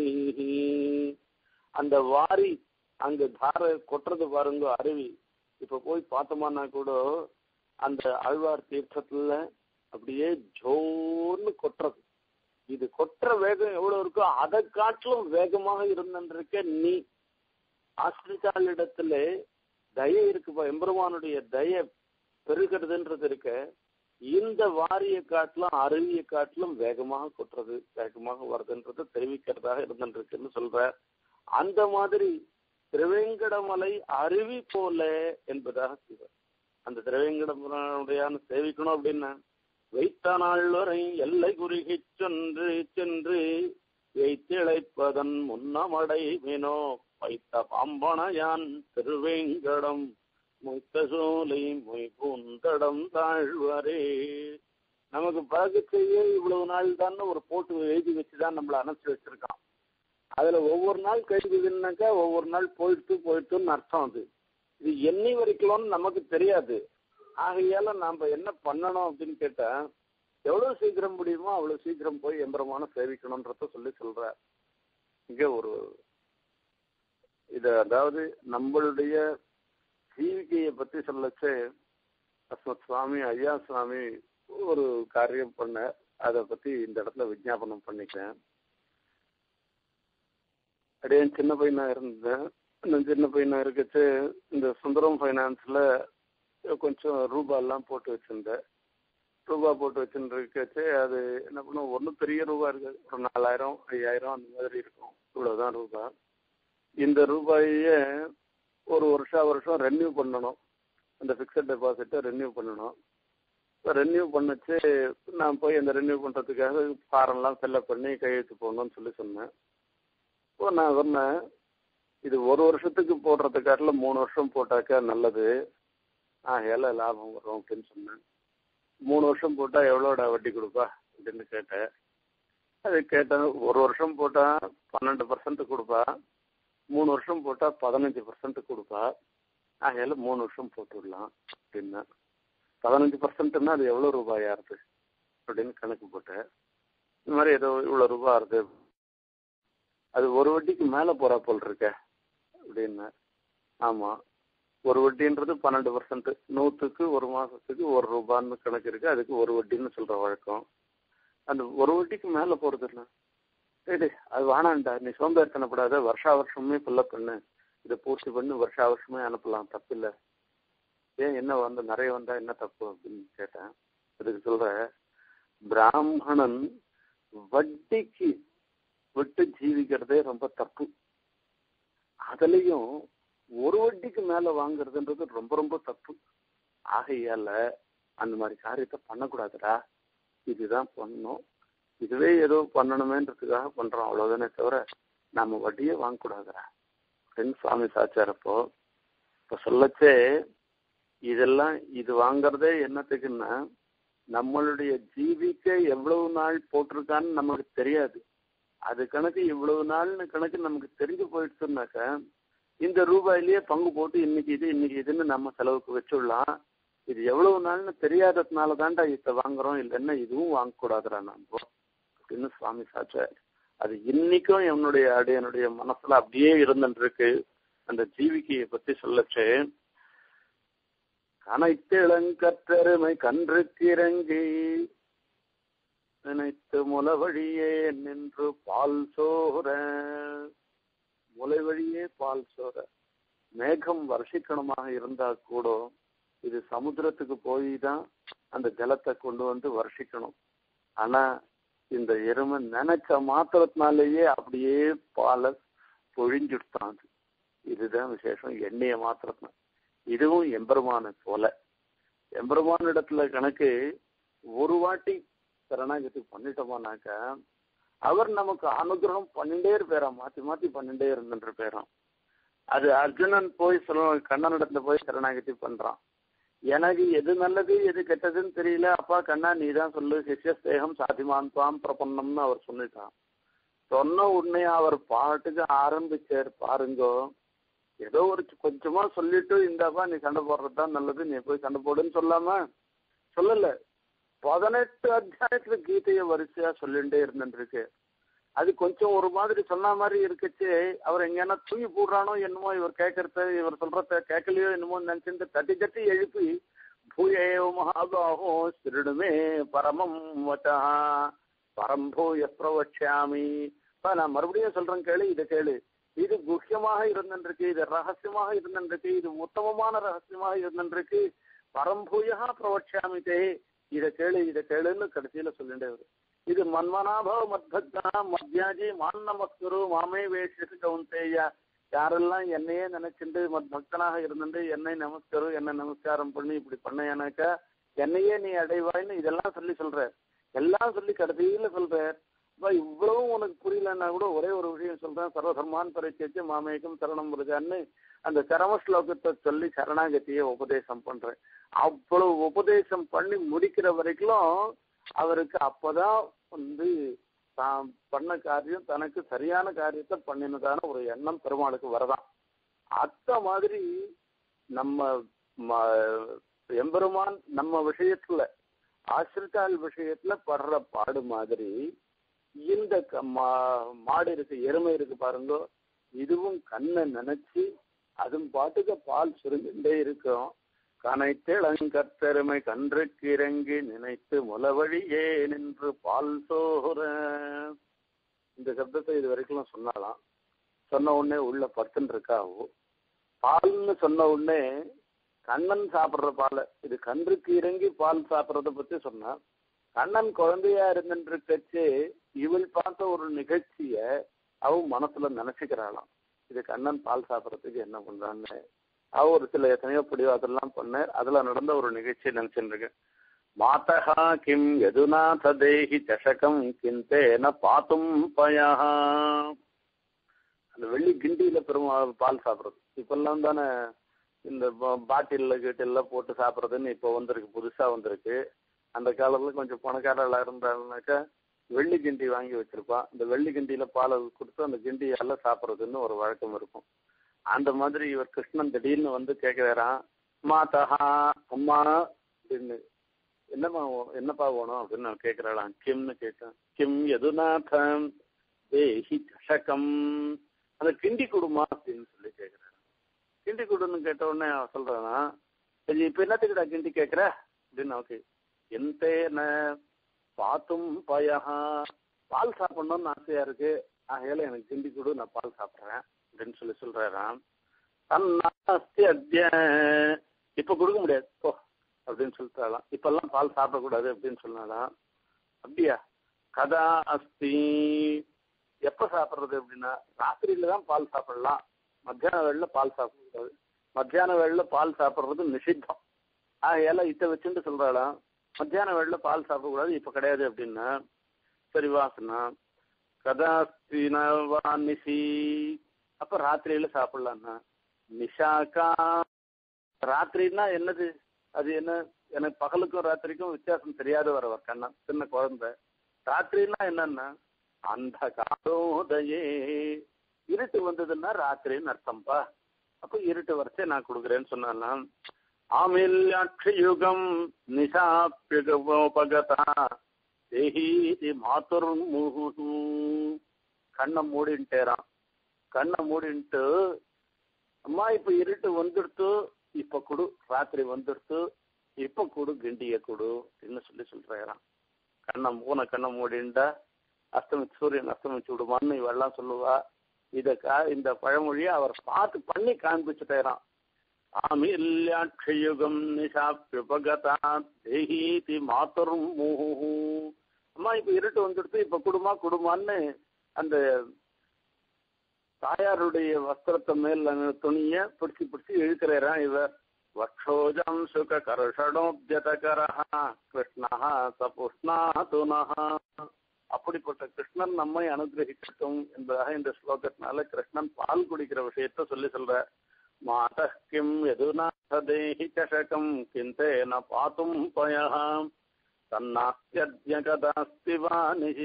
அந்த வாரி அங்க தார கொட்டுறது பாருங்க அருவி. இப்ப போய் பார்த்தோம்னா கூட அந்த ஆழ்வார் தீர்த்தத்துல அப்படியே ஜோன்னு கொட்டுறது. இது கொட்டுற வேகம் எவ்வளவு இருக்கோ அதை காட்டிலும் வேகமாக இருந்திருக்க நீ ஆசிரியாளிடத்துல தயை இருக்குப்பா. எம்பெருமானுடைய தயை பெருகிறதுன்றது இருக்க, இந்த வாரியை காட்டிலும் அருவியை காட்டிலும் வேகமாக கொட்டுறது, வேகமாக வருதுன்றது தெரிவிக்கிறதாக இருந்துருக்குன்னு சொல்ற. அந்த மாதிரி திருவேங்கடமலை அருவி போல என்பதாக சொல்ற. அந்த திருவேங்கடமுடைய சேவிக்கணும் அப்படின்னா வைத்த நாள் வரை எல்லை குறுகி சென்று சென்று வைத்திழைப்பதன் முன்னமடை மீனோ வைத்த பாம்பனையான் திருவேங்கடம் மொய்த்த சோலை மொய் பூந்தடம் தாழ்வரே. நமக்கு பழகு செய்ய இவ்வளவு நாள் தான் ஒரு போட்டு எழுதி வச்சுதான் நம்மளை அனுப்பிச்சு வச்சிருக்கான். அதுல ஒவ்வொரு நாள் கழிவுனாக்கா ஒவ்வொரு நாள் போயிட்டுன்னு அர்த்தம். அது இது என்னை வரைக்கும்னு நமக்கு தெரியாது. ஆகையால நாம என்ன பண்ணணும் அப்படின்னு கேட்டா, எவ்வளவு சீக்கிரம் முடியுமோ அவ்வளவு சீக்கிரம் போய் எம்பெருமான சேவிக்கணும்ன்றத சொல்ற. இங்க ஒரு இது அதாவது நம்மளுடைய ஜீவிகையை பத்தி சொல்லச்சு அஸ்மத் சுவாமி ஐயா சுவாமி ஒரு காரியம் பண்ண, அதை பத்தி இந்த இடத்துல விஜாபனம் பண்ணிக்கிறேன். அப்படியே சின்ன பையனா இருந்தேன். இந்த சின்ன பையனா இருக்கச்சு இந்த சுந்தரம் ஃபைனான்ஸ்ல கொஞ்சம் ரூபாயெல்லாம் போட்டு வச்சிருந்தேன். ரூபா போட்டு வச்சுருக்கச்சு அது என்ன பண்ணும், ஒன்றும் பெரிய ரூபா இருக்குது, ஒரு 4000 5000 அந்த மாதிரி இருக்கும். இவ்வளோதான் ரூபா. இந்த ரூபாயே ஒரு வருஷம் ரெனியூ பண்ணணும். அந்த ஃபிக்ஸட் டெபாசிட்டை ரெனியூ பண்ணணும். இப்போ ரெனியூ பண்ணச்சு நான் போய் அந்த ரெனியூ பண்ணுறதுக்காக ஃபாரம்லாம் ஃபில்லப் பண்ணி கையெழுத்து போடணும்னு சொன்னேன். இப்போ நான் சொன்னேன், இது ஒரு வருஷத்துக்கு போடுறதுக்காட்டில் 3 வருஷம் போட்டாக்கா நல்லது, ஏழை லாபம் வரும் அப்படின்னு சொன்னேன். 3 வருஷம் போட்டால் எவ்வளோடா வட்டி கொடுப்பா அப்படின்னு கேட்டேன். அது கேட்டேன், ஒரு வருஷம் போட்டால் 12% கொடுப்பா, 3 வருஷம் போட்டால் 15% கொடுப்பா, ஏழை 3 வருஷம் போட்டுடலாம் அப்படின்னா. 15%ன்னா அது எவ்வளோ ரூபாய் ஆறுது அப்படின்னு கணக்கு போட்டேன். இந்த மாதிரி ஏதோ இவ்வளோ ரூபா ஆறுது, அது ஒரு வட்டிக்கு மேலே போகிறா போல் இருக்க அப்படின்னா. ஆமாம், ஒரு வட்டின்றது 12%, 100க்கு ஒரு மாதத்துக்கு 1 ரூபான்னு கணக்கு இருக்குது, அதுக்கு ஒரு வட்டின்னு சொல்கிற வழக்கம். அந்த ஒரு வட்டிக்கு மேலே போகிறது இல்லை. சரி அது வேணாண்டா, நீ சோம்பேறித்தனப்படாத, வருஷமே ஃபில்லப் பண்ணு, இதை பூர்த்தி பண்ணி வருஷமே அனுப்பலாம், தப்பில்லை. ஏன் என்ன வந்து நிறைய வந்தால் என்ன தப்பு அப்படின்னு கேட்டேன். அதுக்கு சொல்கிற, பிராமணன் வட்டிக்கு விட்டு ஜீவிக்கிறதே ரொம்ப தப்பு. அதுலேயும் ஒரு வட்டிக்கு மேலே வாங்குறதுன்றது ரொம்ப ரொம்ப தப்பு. ஆகையால அந்த மாதிரி காரியத்தை பண்ணக்கூடாதுடா, இதுதான் பண்ணணும், இதுவே ஏதோ பண்ணணுமேன்றதுக்காக பண்ணுறோம், அவ்வளோதானே தவிர நம்ம வட்டியே வாங்கக்கூடாதுடா அப்படின்னு சுவாமி சாச்சாரப்போ இப்போ சொல்லச்சே. இதெல்லாம் இது வாங்குறதே என்னத்துக்குன்னா, நம்மளுடைய ஜீவிக்க எவ்வளவு நாள் போட்டிருக்கான்னு நமக்கு தெரியாது. அது கணக்கு இவ்வளவு நாள்னு கணக்கு நமக்கு தெரிஞ்சு போயிடுச்சுன்னாக்க, இந்த ரூபாயிலேயே பங்கு போட்டு இன்னைக்கு இதுன்னு நம்ம செலவுக்கு வச்சுடலாம். இது எவ்வளவு நாள்னு தெரியாததுனால தான்டா இதை வாங்குறோம், இல்லைன்னா இதுவும் வாங்கக்கூடாதுடா நம்ம அப்படின்னு சுவாமி சாச்சார். அது இன்னைக்கும் என்னுடைய மனசுல அப்படியே இருந்துருக்கு. அந்த ஜீவிகையை பத்தி சொல்லச்சே, கனைத்திளங்கற்றருமை கன்றுக்கிறங்கி நினைத்து முல வழியே நின்று பால் சோர, முலை வழியே பால் சோர. மேகம் வருஷிக்கணுமாக இருந்தா கூட இது சமுத்திரத்துக்கு போய் தான் அந்த ஜலத்தை கொண்டு வந்து வருஷிக்கணும். ஆனா இந்த எருமை நினைச்ச மாத்திரத்தினாலேயே அப்படியே பாலை பொழிஞ்சுட்டான். இதுதான் விசேஷம். எண்ணெய மாத்திரத்தின இதுவும் எம்பெருமான போல. எம்பெருமான இடத்துல கணக்கு ஒரு வாட்டி சரணாகதி பண்ணிட்டோமானாக்க அவர் நமக்கு அனுகிரகம் பண்ணிட்டே இருப்பாராம், மாத்தி மாத்தி பண்ணிட்டே இருந்துட்டு இருப்பாராம். அது அர்ஜுனன் போய் கண்ணனிடத்துல போய் சரணாகதி பண்றான். எனக்கு எது நல்லது எது கெட்டதுன்னு தெரியல, அப்பா கண்ணா நீ தான் சொல்லு, சிஷ்யஸ்தேகம் சாதிமான்பாம் பிரபன்னம்னு அவர் சொல்லிட்டான். சொன்ன உடனே அவர் பாட்டுக்கு ஆரம்பிச்சார். பாருங்கோ, ஏதோ ஒரு கொஞ்சமா சொல்லிட்டு இந்தாப்பா நீ சண்டை போடுறதுதான் நல்லது, நீ போய் சண்டை போடுன்னு சொல்லாம சொல்லல. 18 அத்தியாயத்துல கீதைய வரிசையா சொல்லிட்டே இருந்துருக்கு. அது கொஞ்சம் ஒரு மாதிரி சொன்ன மாதிரி இருக்குச்சு. அவர் எங்கன்னா தூங்கி போடுறானோ என்னமோ, இவர் கேட்கறத இவர் சொல்றத கேட்கலையோ என்னமோ நினைச்சுட்டு தட்டி தட்டி எழுப்பி பூயேவ மகாபாகோ சிறுடுமே பரமம் வச்சா பரம்பூய பிரவட்சாமி. நான் மறுபடியும் சொல்றேன் கேளு, இதை கேளு. இது குஹ்யமாக இருந்துருக்கு, இது ரகசியமாக இருந்துருக்கு, இது உத்தமமான ரகசியமாக இருந்துருக்கு. பரம்பூயா பிரவட்சாமிதே, இதை கேளு இதை கேளுன்னு கடைசியில சொல்லிட்டே வரும். இது மன்மனாபவ மத்பக்தா மத்யாஜி மான் நமஸ்குரு மாமே வேஷத்து கவுந்தேயா. யாரெல்லாம் என்னையே நினைச்சுட்டு மத்பக்தனாக இருந்துட்டு என்னை நமஸ்கரு என்னை நமஸ்காரம் பண்ணி இப்படி பண்ணேனாக்கா என்னையே நீ அடைவாய்ன்னு இதெல்லாம் சொல்ற. எல்லாம் சொல்லி கடைசியில சொல்ற. இவ்வளவும் உனக்கு புரியலன்னா கூட ஒரே ஒரு விஷயம் சொல்றேன். சர்வதர்மான் பரிச்சேச்சு மாமேகம் சரணம் வருதான்னு அந்த சரம ஸ்லோகத்தை சொல்லி சரணாகதியை உபதேசம் பண்றேன். அவ்வளவு உபதேசம் பண்ணி முடிக்கிற வரைக்கும் அவருக்கு அப்பதான் தான் பண்ண காரியம் தனக்கு சரியான காரியத்தை பண்ணினதான ஒரு எண்ணம் பெருமாளுக்கு வரதான். அத்த மாதிரி நம்ம எம்பெருமான் நம்ம விஷயத்துல ஆசிரித்தாள் விஷயத்துல படுற பாடு மாதிரி இந்த மாடு இருக்கு, எருமை இருக்கு பாருங்க, இதுவும் கண்ணை நினைச்சு அதுவும் பாட்டுக்கு பால் சுருங்கிட்டே இருக்கும். கனைத்திளங்கத்தெருமை கன்றுக்கு இறங்கி நினைத்து முலவழியே நின்று பால் சோற. இந்த சப்தத்தை இது வரைக்கும் சொன்னாலாம். சொன்ன உடனே உள்ள பத்துன்னு இருக்காவோ. பால்னு சொன்ன உடனே கண்ணன் சாப்பிட்ற பாலை, இது கன்றுக்கு இறங்கி பால் சாப்பிட்றத பத்தி சொன்னா, கண்ணன் குழந்தையா இருந்துட்டு இவள் பார்த்த ஒரு நிகழ்ச்சிய அவ மனசுல நினைச்சுக்கிறாளாம். இது கண்ணன் பால் சாப்பிட்றதுக்கு என்ன பண்றான்னு அவ ஒரு சில எத்தனையோ பிடிவாதெல்லாம் பண்ண அதுல நடந்த ஒரு நிகழ்ச்சியை நினைச்சுட்டு இருக்கேன். மாதா கிம் யதுநாத தேஹி சஷகம் கிந்தேன பாத்தும் பயா. அந்த வெள்ளி கிண்டியில பால் சாப்பிட்றது இப்பெல்லாம் தானே இந்த பாட்டில்ல கீட்டில்ல போட்டு சாப்பிட்றதுன்னு இப்போ வந்திருக்கு, புதுசா வந்திருக்கு. அந்த காலத்துல கொஞ்சம் பணக்காரர்களா இருந்தாங்கனாக்கா வெள்ளி கிண்டி வாங்கி வச்சிருப்பான். இந்த வெள்ளி கிண்டியில பாலை கொடுத்து அந்த கிண்டியால சாப்பிட்றதுன்னு ஒரு வழக்கம் இருக்கும். அந்த மாதிரி இவர் கிருஷ்ணன் திடீர்னு வந்து கேட்கிறாராம், மாதா அம்மா அப்படின்னு. என்னப்பா வேணும் அப்படின்னு நான் கேட்கிறாளாம். கிம்னு கேட்டேன். கிம் யதுநாதம் தேஹி சஷகம், அந்த கிண்டி கொடுமா அப்படின்னு சொல்லி கேட்கிறாராம். கிண்டி கொடுன்னு கேட்ட உடனே அவன் சொல்றானா, சரி இப்ப என்னத்துக்குடா கிண்டி கேட்கிற அப்படின்னு. ஓகே எந்தேன பாத்தும் பயா, பால் சாப்பிடணும்னு ஆசையா இருக்கு, ஆகையால எனக்கு கிண்டி கொடு நான் பால் சாப்பிட்றேன் அப்படின்னு சொல்லி சொல்றாராம். தன்னாஸ்தி அத்திய, இப்ப கொடுக்க முடியாது போ அப்படின்னு சொல்லிட்டாலாம். இப்பெல்லாம் பால் சாப்பிடக்கூடாது அப்படின்னு சொன்னாலாம். அப்படியா, கதா அஸ்தி, எப்ப சாப்பிட்றது அப்படின்னா ராத்திரியில தான் பால் சாப்பிடலாம், மத்தியான வேளையில பால் சாப்பிடக்கூடாது. மத்தியான வேளையில பால் சாப்பிட்றது நிஷித்தம். ஆகையால இதை வச்சுட்டு சொல்றாளாம், மத்தியான வேளையில பால் சாப்பிடக்கூடாது, இப்ப கிடையாது அப்படின்னா. சரி வாசனா கதாஸ்தினவானிசி, அப்ப ராத்திரியில சாப்பிடலாம்னா. நிஷாக்கா, ராத்திரின்னா என்னது, அது என்ன, எனக்கு பகலுக்கும் ராத்திரிக்கும் வித்தியாசம் தெரியாத வரவர் கண்ணன், சின்ன குழந்தை. ராத்திரின்னா என்னன்னா அந்த காலோதயே, இருட்டு வந்ததுன்னா ராத்திரின்னு அர்த்தம்பா. அப்ப இருட்டு வரைச்சே நான் கொடுக்குறேன்னு சொன்னாலாம். ஆமில்யாட்சியுகம் நிஷாப்யுகோபகதா தேஹீதி மாதுர்முஹு. கண்ணை மூடின்ட்டேரான். கண்ணை மூடின்ட்டு, அம்மா இப்ப இருட்டு வந்துடுத்து, இப்ப கொடு, ராத்திரி வந்துடுத்து, இப்ப கொடு கிண்டிய கொடு அப்படின்னு சொல்றாராம். கண்ணை மூடிண்டா சூரியன் அஸ்தமிச்சு விடுமான்னு இவெல்லாம் சொல்லுவா. இந்த பழமொழியை அவர் பார்த்து பண்ணி காண்பிச்சுட்டாராம். ஆமில்யாட்சயுகம் நிஷாப்யுபகதா தேஹீதி மாதரும் மூஹு. அம்மா இப்ப இருட்டு வந்துடுத்து, இப்ப குடுமான்னு அந்த தாயாருடைய வஸ்திரத்தை மேல துணிய பிடிச்சு இழுக்கிறாராம் இவர். வக்ஷோஜம் சுக கர்ஷணோப்யதகரஹ கிருஷ்ணஹ சபுஷ்ணாதுனஹ. அப்படிப்பட்ட கிருஷ்ணன் நம்மை அனுகிரகிக்கட்டும் என்பதாக இந்த ஸ்லோகத்தினால கிருஷ்ணன் பால் குடிக்கிற விஷயத்த சொல்ற. மாதः கிம் யதுநாத தேஹி சஷகம் கிந்தேன பாதும் பயः தன்னாஸ்த்யத்ய கதாஸ்தி வா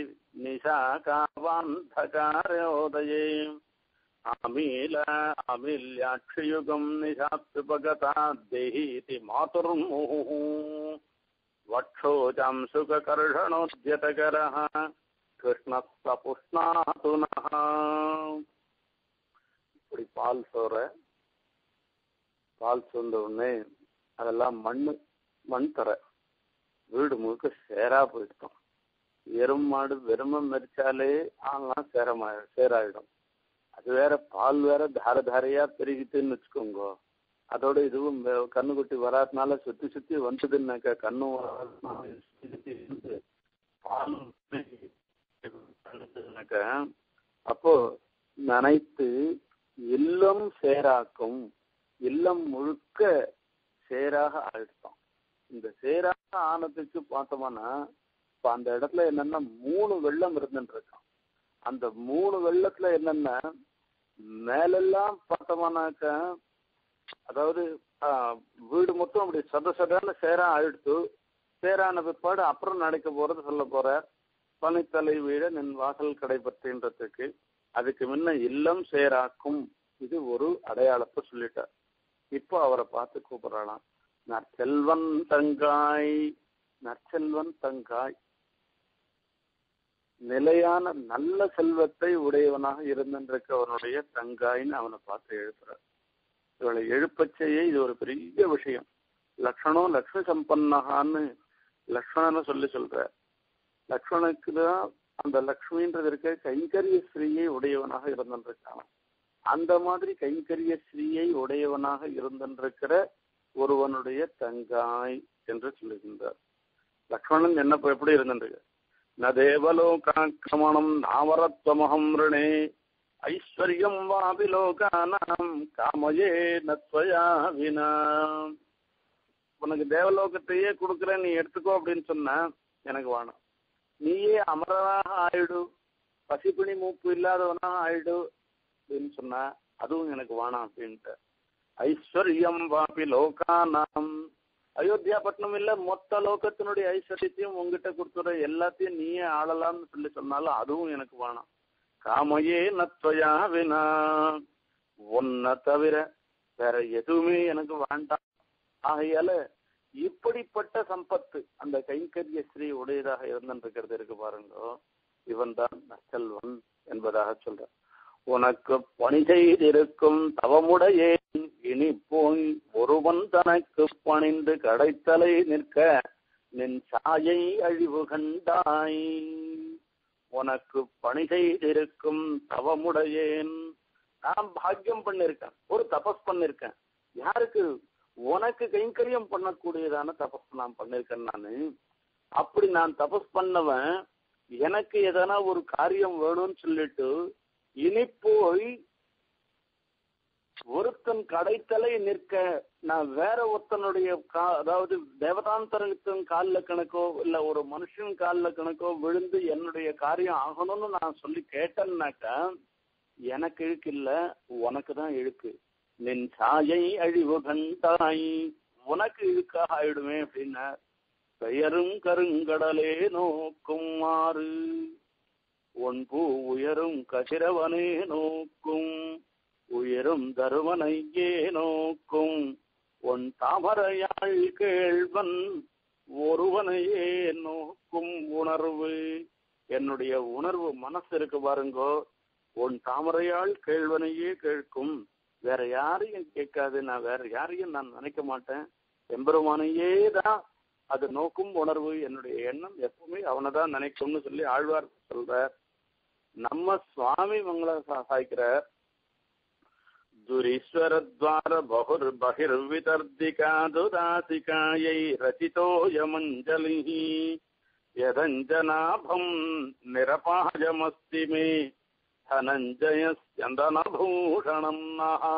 நிஷாகாவாந்தகாரோதயே ஆமில்யாட்சியுகம் நிஷாப்யுபகதா தேஹீதி மாதுர்முஹு வக்ஷோஜம் சுககர்ஷணோத்யதகரஹ கிருஷ்ணः சபுஷ்ணாதுனஹ. இப்படி பால் சொந்த உடனே அதெல்லாம் மண் தர வீடு முழுக்க சேரா போயிட்டோம். எரும் மாடு வெறுமை மெரிச்சாலே ஆலாம் சேராயிடும். அது வேற பால் வேற தாரையா பெருகிட்டுன்னு வச்சுக்கோங்க. அதோட இதுவும் கண்ணுக்குட்டி வராதனால சுத்தி வந்ததுன்னாக்கா கண்ணும் பால் அப்போ நினைத்து இல்லம் சேராக்கும். இல்லம் முழுக்க சேராக ஆயிடுத்தோம். இந்த சேராக ஆனதுக்கு பார்த்தோம்னா இப்ப அந்த இடத்துல என்னன்னா 3 வெள்ளம் இருந்துட்டு இருக்கான். அந்த 3 வெள்ளத்துல என்னன்னா மேலெல்லாம் பார்த்தோம்னாக்க அதாவது வீடு மொத்தம் அப்படி சதன்னு சேரா ஆயிடுத்து. சேரான பிற்பாடு அப்புறம் நடக்க போறது சொல்ல போற பனித்தலை வீட நின் வாசல் கடைபற்றின்றதுக்கு அதுக்கு முன்ன இல்லம் சேராக்கும். இது ஒரு அடையாளத்தை சொல்லிட்டார். இப்போ அவரை பார்த்து கூப்பிடலாம், நற்செல்வன் தங்காய். நற்செல்வன் தங்காய் நிலையான நல்ல செல்வத்தை உடையவனாக இருந்திருக்கவனுடைய தங்காயின்னு அவனை பார்த்து எழுப்புறார். இவளை எழுப்பச்சையே இது ஒரு பெரிய விஷயம். லக்ஷ்மணம் லக்ஷ்மி சம்பன்னகான்னு லக்ஷ்மணனை சொல்ற. லக்ஷ்மணுக்கு தான் அந்த லக்ஷ்மின்றது இருக்க கைங்கரிய ஸ்ரீயை உடையவனாக இருந்திருக்கான். அந்த மாதிரி கைங்கரிய ஸ்ரீயை உடையவனாக இருந்திருக்கிற ஒருவனுடைய தங்காய் என்று சொல்லுகின்றார். லக்ஷ்மணன் என்ன எப்படி இருந்திருக்கு? ந தேவலோகாக்கிரமணம் நாவரத்வமஹம் ருணே ஐஸ்வர்யம் வாபி லோகானாம் காமயே நத்வயா வினா. உனக்கு தேவலோகத்தையே கொடுக்குறேன், நீ எடுத்துக்கோ அப்படின்னு சொன்ன, எனக்கு வேணும். நீயே அமரனாக ஆயிடு, பசிப்பிணி மூப்பு இல்லாதவனாக ஆயிடு அப்படின்னு சொன்ன, அதுவும் எனக்கு வேணாம் அப்படின்ட்டு. ஐஸ்வர்யம் வாபி லோகானாம், அயோத்தியா பட்டணம் இல்ல மொத்த லோகத்தினுடைய ஐஸ்வர்யத்தையும் உங்ககிட்ட கொடுத்துற, எல்லாத்தையும் நீயே ஆளலாம்னு சொல்லி சொன்னாலும் அதுவும் எனக்கு வேணாம். காமையே நத்வயா வினா, ஒன்ன தவிர வேற எதுவுமே எனக்கு வேண்டாம். ஆகையால இப்படிப்பட்ட சம்பத்து அந்த கைங்கரிய ஸ்ரீ உடையதாக இருந்திருக்கிறது இருக்கு பாருங்க. இவன் தான் நற்செல்வன் என்பதாக சொல்ற. உனக்கு பணி செய்திருக்கும் தவமுடையேன் இனி போய் ஒருவன் தனக்கு பணிந்து கடைத்தலை நிற்க நின் சாயை அழிவு கண்டாய். உனக்கு பணி செய்திருக்கும் தவமுடையேன், நான் பாக்கியம் பண்ணிருக்கேன், ஒரு தபஸ் பண்ணிருக்கேன். யாருக்கு? உனக்கு கைங்கரியம் பண்ணக்கூடியதான தபஸ் நான் பண்ணிருக்கேன். நானு அப்படி நான் தபஸ் பண்ணவன் எனக்கு எதனா ஒரு காரியம் வேணும்னு சொல்லிட்டு இனி போய் ஒருத்தன் கடைத்தலை நிற்க, நான் வேற ஒருத்தனுடைய அதாவது தேவதாந்தரத்தின் காலில் கணக்கோ இல்ல ஒரு மனுஷன் காலில் கணக்கோ விழுந்து என்னுடைய காரியம் ஆகணும்னு நான் சொல்லி கேட்டேன்னாக்கா எனக்கு இழுக்கு இல்ல, உனக்கு தான் இழுக்கு. நின் சாயை அழிவு கண்டாய், உனக்கு இழுக்காக ஆயிடுமே அப்படின்னா. பெயரும் கருங்கடலே நோக்கும் மாறு ஒன் பூ உயரும் கதிரவனே நோக்கும், உயரும் தருவனையே நோக்கும், உன் தாமரையாள் கேள்வன் ஒருவனையே நோக்கும் உணர்வு. என்னுடைய உணர்வு மனசு இருக்கு பாருங்கோ, உன் தாமரையாள் கேள்வனையே கேட்கும், வேற யாரையும் கேட்காது. நான் வேற யாரையும் நான் நினைக்க மாட்டேன், எம்பெருமானையே தான் அது நோக்கும் உணர்வு. என்னுடைய எண்ணம் எப்பவுமே அவனை தான் நினைக்கும்னு சொல்லி ஆழ்வார் சொல்ற. நம்ம சுவாமி மங்கள சாய்க்கிறார். துரீஸ்வரத்வார பகுர் பகிர்விதர்திகா துராசிகாயை ரசிதோயமஞ்சலி யதஞ்சனாபம் நிரபாயமஸ்தி மே தனஞ்சய சந்தனபூஷணம் நஹா.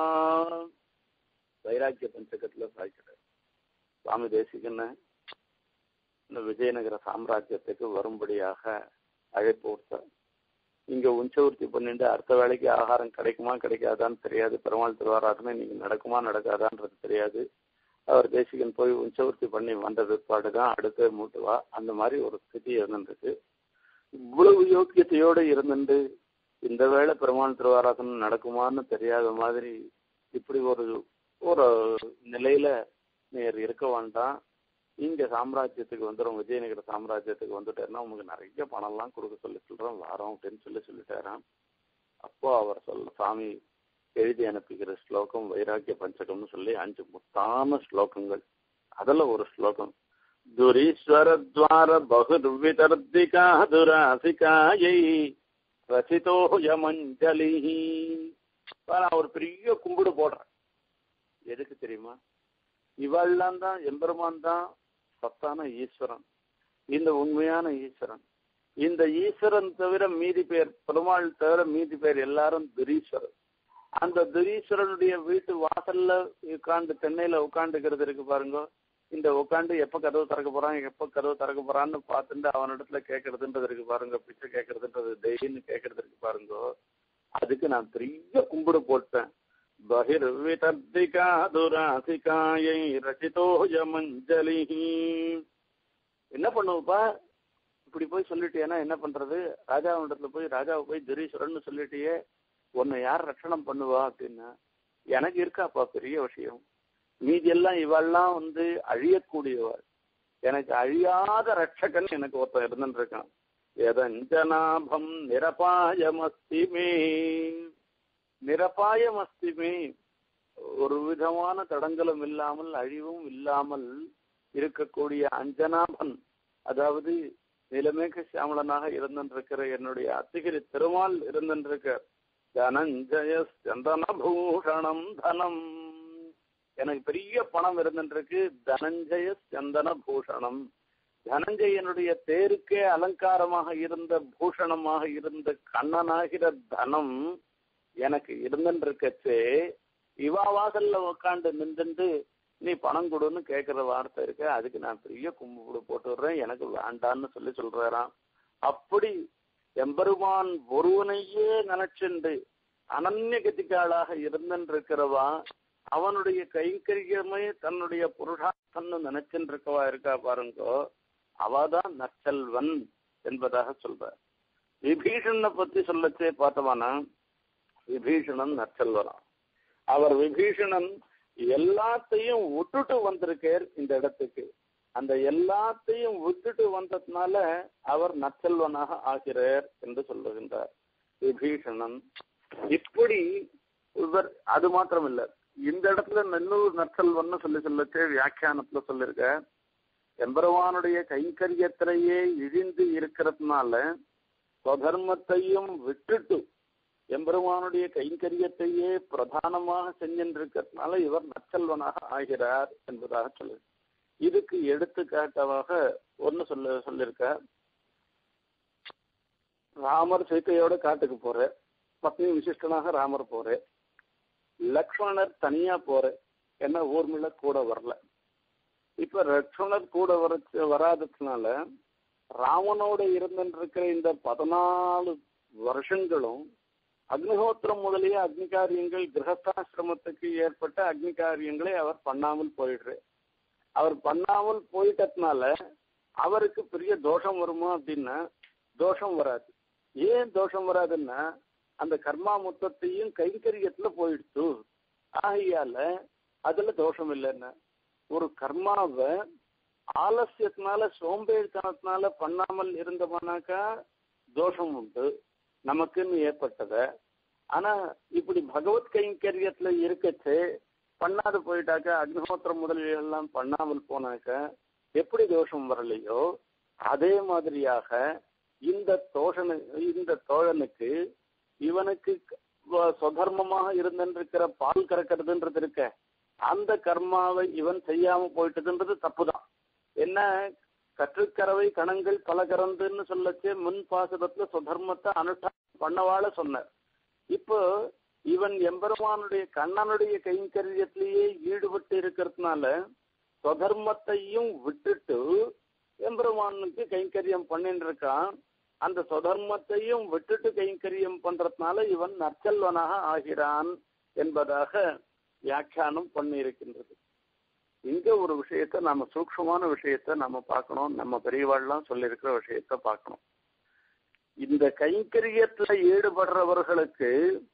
வைராக்கிய பஞ்சகத்துல சாய்க்கிறார் சுவாமி தேசிகன்னு இந்த விஜயநகர சாம்ராஜ்யத்துக்கு வரும்படியாக அழைப்பு கொடுத்தார். இங்க உஞ்சவர்த்தி பண்ணிட்டு அடுத்த வேலைக்கு ஆகாரம் கிடைக்குமா கிடைக்காதான்னு தெரியாது. பெருமாள் திருவாராதனை நீங்க நடக்குமா நடக்காதான்றது தெரியாது. அவர் தேசிகன் போய் உஞ்சவர்த்தி பண்ணி வந்த பிற்பாடுதான் அடுத்த மூட்டுவா. அந்த மாதிரி ஒரு ஸ்திதி இருந்துருக்கு. இவ்வளவு யோக்கியத்தையோடு இருந்துட்டு இந்த வேளை பெருமாள் திருவாராதனம் நடக்குமான்னு தெரியாத மாதிரி இப்படி ஒரு ஒரு நிலையில நேர் இருக்க வேண்டாம். இங்க சாம்ராஜ்யத்துக்கு வந்துடும், விஜயநகர சாம்ராஜ்யத்துக்கு வந்துட்டாருன்னா உங்களுக்கு நிறைய பணம்லாம் கொடுக்க சொல்றோம் வரோம் அப்படின்னு சொல்லிட்டாராம். அப்போ அவர் சாமி எழுதி அனுப்பிக்கிற ஸ்லோகம் வைராக்கிய பஞ்சகம்னு சொல்லி 5 முத்தான ஸ்லோகங்கள். அதுல ஒரு ஸ்லோகம் துரீஸ்வரத்வார பகுர்விதர்திகா துராசிகாயை ரசிதோயமஞ்சலி. நான் ஒரு பெரிய கும்பிடு போடுறேன். எதுக்கு தெரியுமா? இவெல்லாம் தான் எம்பெருமான் தான் சத்தான ஈஸ்வரன், இந்த உண்மையான ஈஸ்வரன். இந்த ஈஸ்வரன் தவிர மீதி பேர், பெருமாள் தவிர மீதி பேர் எல்லாரும் துரீஸ்வரன். அந்த துரீஸ்வரனுடைய வீட்டு வாசல்ல உட்காந்து தென்னையில உட்காந்துக்கிறது இருக்கு பாருங்க. இந்த உட்காந்து எப்ப கதவு திறக்க போறான் எப்ப கதவு திறக்க போறான்னு பார்த்துட்டு அவனிடத்துல கேட்கறதுன்றது இருக்கு பாருங்க. பிச்சை கேட்கறதுன்றது டெய்லின்னு கேட்கறது இருக்கு பாருங்க. அதுக்கு நான் பெரிய கும்பிடு போட்டேன். பகிர்விதர்திகா துராசிகாயை ரசிதோயமஞ்சலி. என்ன பண்ணுவப்பா இப்படி போய் சொல்லிட்டேன்னா என்ன பண்றது? ராஜாவிடத்துல போய் ராஜாவை போய் துரீஸ்வரன் சொல்லிட்டியே, உன்னை யார் ரட்சணம் பண்ணுவா அப்படின்னா எனக்கு இருக்காப்பா பெரிய விஷயம். மீதி எல்லாம் இவெல்லாம் அழியக்கூடியவர். எனக்கு அழியாத ரட்சகன் எனக்கு ஒருத்தன் இருந்துட்டு இருக்கான். எதஞ்சனாபம் நிரபாயமஸ்திமே. நிரபாயமஸ்திமே, ஒரு விதமான தடங்களும் இல்லாமல் அழிவும் இல்லாமல் இருக்கக்கூடிய அஞ்சனாபன், அதாவது நிலமேக சியாமலனாக இருந்திருக்கிற என்னுடைய அத்திகிரி திருமால் இருந்திருக்க. தனஞ்சய சந்தனபூஷணம் தனம், எனக்கு பெரிய பணம் இருந்திருக்கு. தனஞ்சய சந்தன பூஷணம், தனஞ்சயனுடைய தேருக்கே அலங்காரமாக இருந்த பூஷணமாக இருந்த கண்ணனாகிற தனம் எனக்கு இருந்துருக்கச்சே, இவா வாசல்ல உட்காந்து நின்றுட்டு நீ பணம் கொடுன்னு கேட்கிற வார்த்தை இருக்க. அதுக்கு நான் பெரிய கும்பிடு போட்டுடுறேன், எனக்கு வேண்டான்னு சொல்றாராம். அப்படி எம்பெருமான் ஒருவனையே நினைச்சுண்டு அனன்ய கதிகாளாக இருந்திருக்கிறவா, அவனுடைய கைங்கரியமே தன்னுடைய புருஷார்த்தம்னு நினைச்சுட்டு இருக்கவா இருக்கா பாருங்கோ, அவதான் நற்செல்வன் என்பதாக சொல்ற. விபீஷணனை பத்தி சொல்லச்சே பார்த்தவானா, விபீஷணன் நற்செல்வனா. அவர் விபீஷணன் எல்லாத்தையும் விட்டுட்டு வந்திருக்கார் இந்த இடத்துக்கு. அந்த எல்லாத்தையும் விட்டுட்டு வந்ததுனால அவர் நற்செல்வனாக ஆகிறார் என்று சொல்லுகின்றார் விபீஷணன். இப்படி இவர் அது மாத்திரம் இல்ல, இந்த இடத்துல இன்னொரு நற்செல்வன் சொல்லச்சே வியாக்கியானத்துல சொல்லிருக்க. எம்பெருமானுடைய கைங்கரியத்திலேயே இழிந்து இருக்கிறதுனால ஸ்வதர்மத்தையும் விட்டுட்டு எம்பெருமானுடைய கைங்கரியத்தையே பிரதானமாக செஞ்சிருக்கிறதுனால இவர் நற்செல்வனாக ஆகிறார் என்பதாக சொல்லு. இதுக்கு எடுத்துக்காட்டாக ஒன்னு சொல்லிருக்க. ராமர் சீத்தையோட காட்டுக்கு போற, பத்னி விசிஷ்டனாக ராமர் போற, லக்ஷ்மணர் தனியா போற, என்ன ஊர்மிள கூட வரல. இப்ப லக்ஷ்மணர் கூட வராததுனால ராமனோட இருந்திருக்கிற இந்த 14 வருஷங்களும் அக்னிஹோத்திரம் முதலிய அக்னி காரியங்கள், கிரகஸ்தாசிரமத்துக்கு ஏற்பட்ட அக்னி காரியங்களை அவர் பண்ணாமல் போயிடுற. அவர் பண்ணாமல் போயிட்டதுனால அவருக்கு பெரிய தோஷம் வருமா அப்படின்னா தோஷம் வராது. ஏன் தோஷம் வராதுன்னா அந்த கர்மா மொத்தத்தையும் கைங்கரியத்துல போயிடுச்சு. ஆகையால அதுல தோஷம் இல்லைன்னா, ஒரு கர்மாவை ஆலசியத்தினால சோம்பேறித்தனத்தினால பண்ணாமல் இருந்தோம்னாக்கா தோஷம் உண்டு நமக்குன்னு ஏற்பட்டத. ஆனா இப்படி பகவத் கைங்கரியத்துல இருக்கச்சு பண்ணாது போயிட்டாக்க, அக்னிஹோத்திரம் முதலியெல்லாம் பண்ணாமல் போனாக்க எப்படி தோஷம் வரலையோ அதே மாதிரியாக இந்த தோழனுக்கு இவனுக்கு சுதர்மமாக இருந்திருக்கிற பால் கறக்கிறதுன்றது இருக்க, அந்த கர்மாவை இவன் செய்யாம போயிட்டதுன்றது தப்புதான். என்ன கற்றுக்கறவை கணங்கள் பல கறந்துன்னு சொல்லச்சு முன் பாசகத்துல சுதர்மத்தை அனுஷ்டானம் பண்ணவாழ சொன்னார். இப்போ இவன் எம்பெருமானுடைய கண்ணனுடைய கைங்கரியத்திலேயே ஈடுபட்டு இருக்கிறதுனால சுதர்மத்தையும் விட்டுட்டு எம்பெருமானுக்கு கைங்கரியம் பண்ணிட்டு இருக்கான். அந்த சுதர்மத்தையும் விட்டுட்டு கைங்கரியம் பண்றதுனால இவன் நற்செல்வனாக ஆகிறான் என்பதாக வியாக்கியானம் பண்ணி இருக்கின்றது. இங்க ஒரு விஷயத்த நாம சூக்ஷ்மமான விஷயத்த நாம பார்க்கணும். நம்ம பெரியவாள்லாம் சொல்லியிருக்கிற விஷயத்த பார்க்கணும். இந்த கைங்கரியத்துல ஈடுபடுறவர்களுக்கு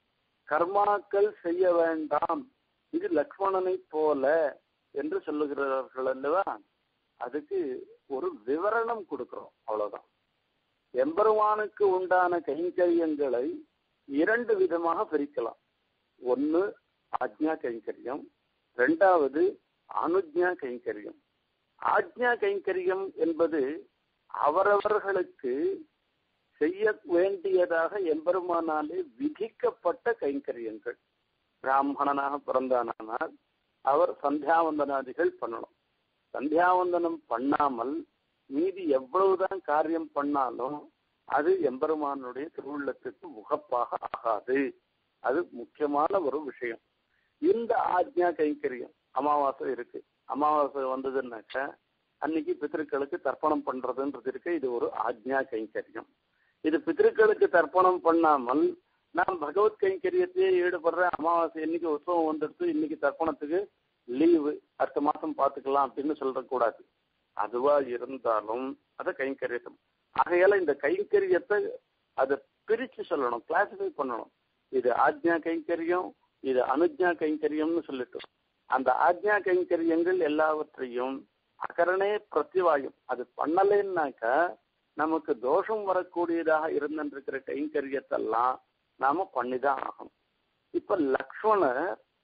கர்மாக்கள் செய்ய வேண்டாம், இது லக்ஷ்மணனை போல என்று சொல்லுகிறார்கள் அல்லவா? அதுக்கு ஒரு விவரணம் கொடுக்கிறோம், அவ்வளவுதான். எம்பெருமானுக்கு உண்டான கைங்கரியங்களை இரண்டு விதமாக பிரிக்கலாம். ஒன்னு ஆஜ்ஞா கைங்கரியம், இரண்டாவது அனுஜ்ஞா கைங்கரியம். ஆஜ்ஞா கைங்கரியம் என்பது அவரவர்களுக்கு செய்ய வேண்டியதாக எம்பெருமானாலே விதிக்கப்பட்ட கைங்கரியங்கள். பிராமணனாக பிறந்தானால் அவர் சந்தியாவந்தனாதிகள் பண்ணணும். சந்தியாவந்தனம் பண்ணாமல் மீதி எவ்வளவுதான் காரியம் பண்ணாலும் அது எம்பெருமானுடைய திருவுள்ளத்துக்கு முகப்பாக ஆகாது. அது முக்கியமான ஒரு விஷயம். இந்த ஆஜ்ஞா கைங்கரியம், அமாவாசை இருக்கு, அமாவாசை வந்ததுன்னாக்க அன்னைக்கு பித்திருக்களுக்கு தர்ப்பணம் பண்றதுன்றது இருக்கு, இது ஒரு ஆஜ்ஞா கைங்கரியம். இது பித்திருக்களுக்கு தர்ப்பணம் பண்ணாமல் நான் பகவத் கைங்கரியத்தையே ஈடுபடுற, அமாவாசை இன்னைக்கு உற்சவம் வந்துடுத்து, இன்னைக்கு தர்ப்பணத்துக்கு லீவு, அடுத்த மாசம் பார்த்துக்கலாம் அப்படின்னு சொல்லக்கூடாது. அதுவா இருந்தாலும் அதை கைங்கரியத்தை ஆகையால இந்த கைங்கரியத்தை அதை பிரிச்சு சொல்லணும், கிளாசிஃபை பண்ணணும். இது ஆஜ்ஞா கைங்கரியம், இது அனுஜ்ஞா கைங்கரியம்னு சொல்லிட்டு அந்த ஆஜ்ஞா கைங்கரியங்கள் எல்லாவற்றையும் அகரணே பிரத்திவாயம் அது பண்ணலைன்னாக்கா நமக்கு தோஷம் வரக்கூடியதாக இருந்திருக்கிற கைங்கரியத்தெல்லாம் நாம பண்ணிதான் ஆகணும். இப்ப லக்ஷ்மணர்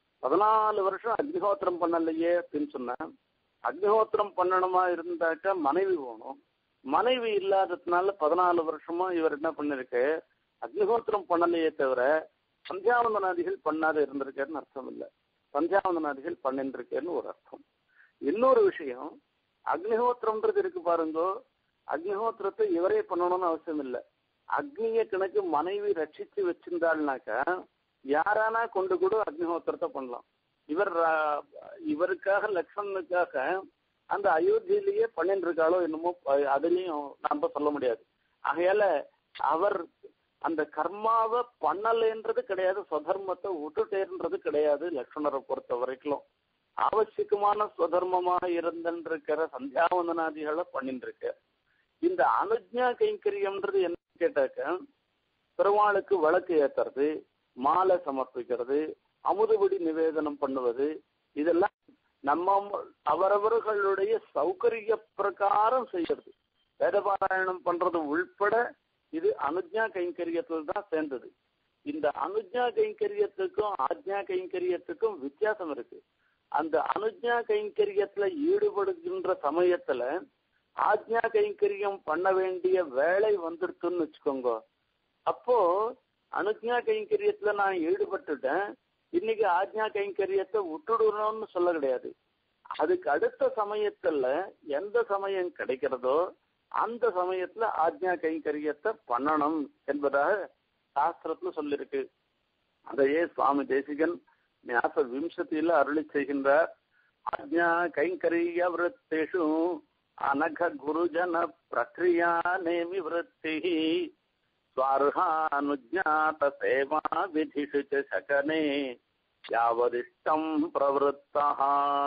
14 வருஷம் அக்னிஹோத்திரம் பண்ணலையே அப்படின்னு சொன்னா, அக்னிஹோத்திரம் பண்ணணுமா இருந்தாக்கா மனைவி வேணும். மனைவி இல்லாததுனால 14 வருஷமா இவர் என்ன பண்ணிருக்கு, அக்னிஹோத்திரம் பண்ணலையே தவிர சந்தியாவந்தனாதிகள் பண்ணாத இருந்திருக்காருன்னு அர்த்தம் இல்லை, சந்தியாவந்தனாதிகள் பண்ணிருக்கேன்னு ஒரு அர்த்தம். இன்னொரு விஷயம், அக்னிஹோத்திரம்ன்றது இருக்கு பாருங்கோ, அக்னிஹோத்திரத்தை இவரே பண்ணணும்னு அவசியம் இல்லை. அக்னிய கணக்கு மனைவி ரட்சித்து வச்சிருந்தாள்னாக்கா யாரானா கொண்டு கூட அக்னிஹோத்திரத்தை பண்ணலாம். இவருக்காக லக்ஷ்மணனுக்காக அந்த அயோத்தியிலேயே பண்ணிட்டு இருக்காளோ என்னமோ, அதுலயும் நாம சொல்ல முடியாது. ஆகையால அவர் அந்த கர்மாவை பண்ணலைன்றது கிடையாது, ஸ்வதர்மத்தை விட்டுட்டேன்றது கிடையாது. லக்ஷ்மணரை பொறுத்த வரைக்கும் ஆவசியமான ஸ்வதர்மமாக இருந்திருக்கிற சந்தியாவந்தனாதிகளை பண்ணிட்டு இருக்க. இந்த அனுஜ்ஞா கைங்கரியம்ன்றது என்ன கேட்டாக்க, பெருமாளுக்கு விளக்கு ஏத்துறது, மாலை சமர்ப்பிக்கிறது, அமுதுபடி நிவேதனம் பண்ணுவது, இதெல்லாம் நம்ம அவரவர்களுடைய சௌகரிய பிரகாரம் செய்யறது. வேதபாராயணம் பண்றது உள்பட இது அனுஜ்ஞா கைங்கரியத்தில் தான் சேர்ந்தது. இந்த அனுஜ்ஞா கைங்கரியத்துக்கும் ஆஜ்ஞா கைங்கரியத்துக்கும் வித்தியாசம் இருக்கு. அந்த அனுஜ்ஞா கைங்கரியத்துல ஈடுபடுகின்ற சமயத்துல ஆஜ்ஞா கைங்கரியம் பண்ண வேண்டிய வேலை வந்துருக்குன்னு வச்சுக்கோங்க. அப்போ அனுஜ்ஞா கைங்கரியத்துல நான் ஈடுபட்டுட்டேன், இன்னைக்கு ஆஜ்ஞா கைங்கரியத்தை விட்டுடணும்னு சொல்ல கிடையாது. அதுக்கு அடுத்த சமயத்துல எந்த சமயம் கிடைக்கிறதோ அந்த சமயத்துல ஆஜ்ஞா கைங்கரியத்தை பண்ணணும் என்பதாக சாஸ்திரத்துல சொல்லிருக்கு. அதையே சுவாமி தேசிகன் ஞாச விம்சத்தில அருளி செய்கின்றார். ஆஜ்ஞா கைங்கரிய விருத்தேஷு அனக குருஜன பிரக்ரியா நேமி விருத்தி ஸ்வார்ஹானுஜ்ஞாத சேவா விதிஷு சகனே யாவதிஷ்டம் பிரவருத்தः.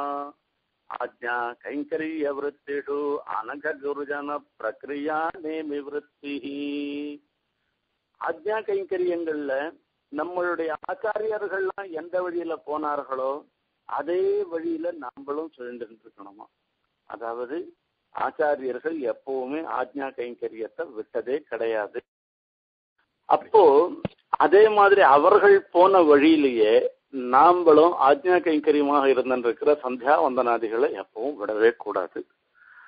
ஆஜ்ஞா கைங்கரிய விருத்திஷு அனக குருஜன பிரக்ரியா நேமி விருத்தி. ஆஜ்ஞா கைங்கரியங்கள்ல நம்மளுடைய ஆச்சாரியர்கள்லாம் எந்த வழியில போனார்களோ அதே வழியில நாமளும் சுழன்று இருக்கணுமா. அதாவது ஆச்சாரியர்கள் எப்பவுமே ஆஜ்ஞா கைங்கரியத்தை விட்டதே கிடையாது. அப்போ அதே மாதிரி அவர்கள் போன வழியிலேயே நாமளும் ஆஜ்ஞா கைங்கரியமாக இருந்திருக்கிற சந்தியா வந்தனாதிகளை எப்பவும் விடவே கூடாது.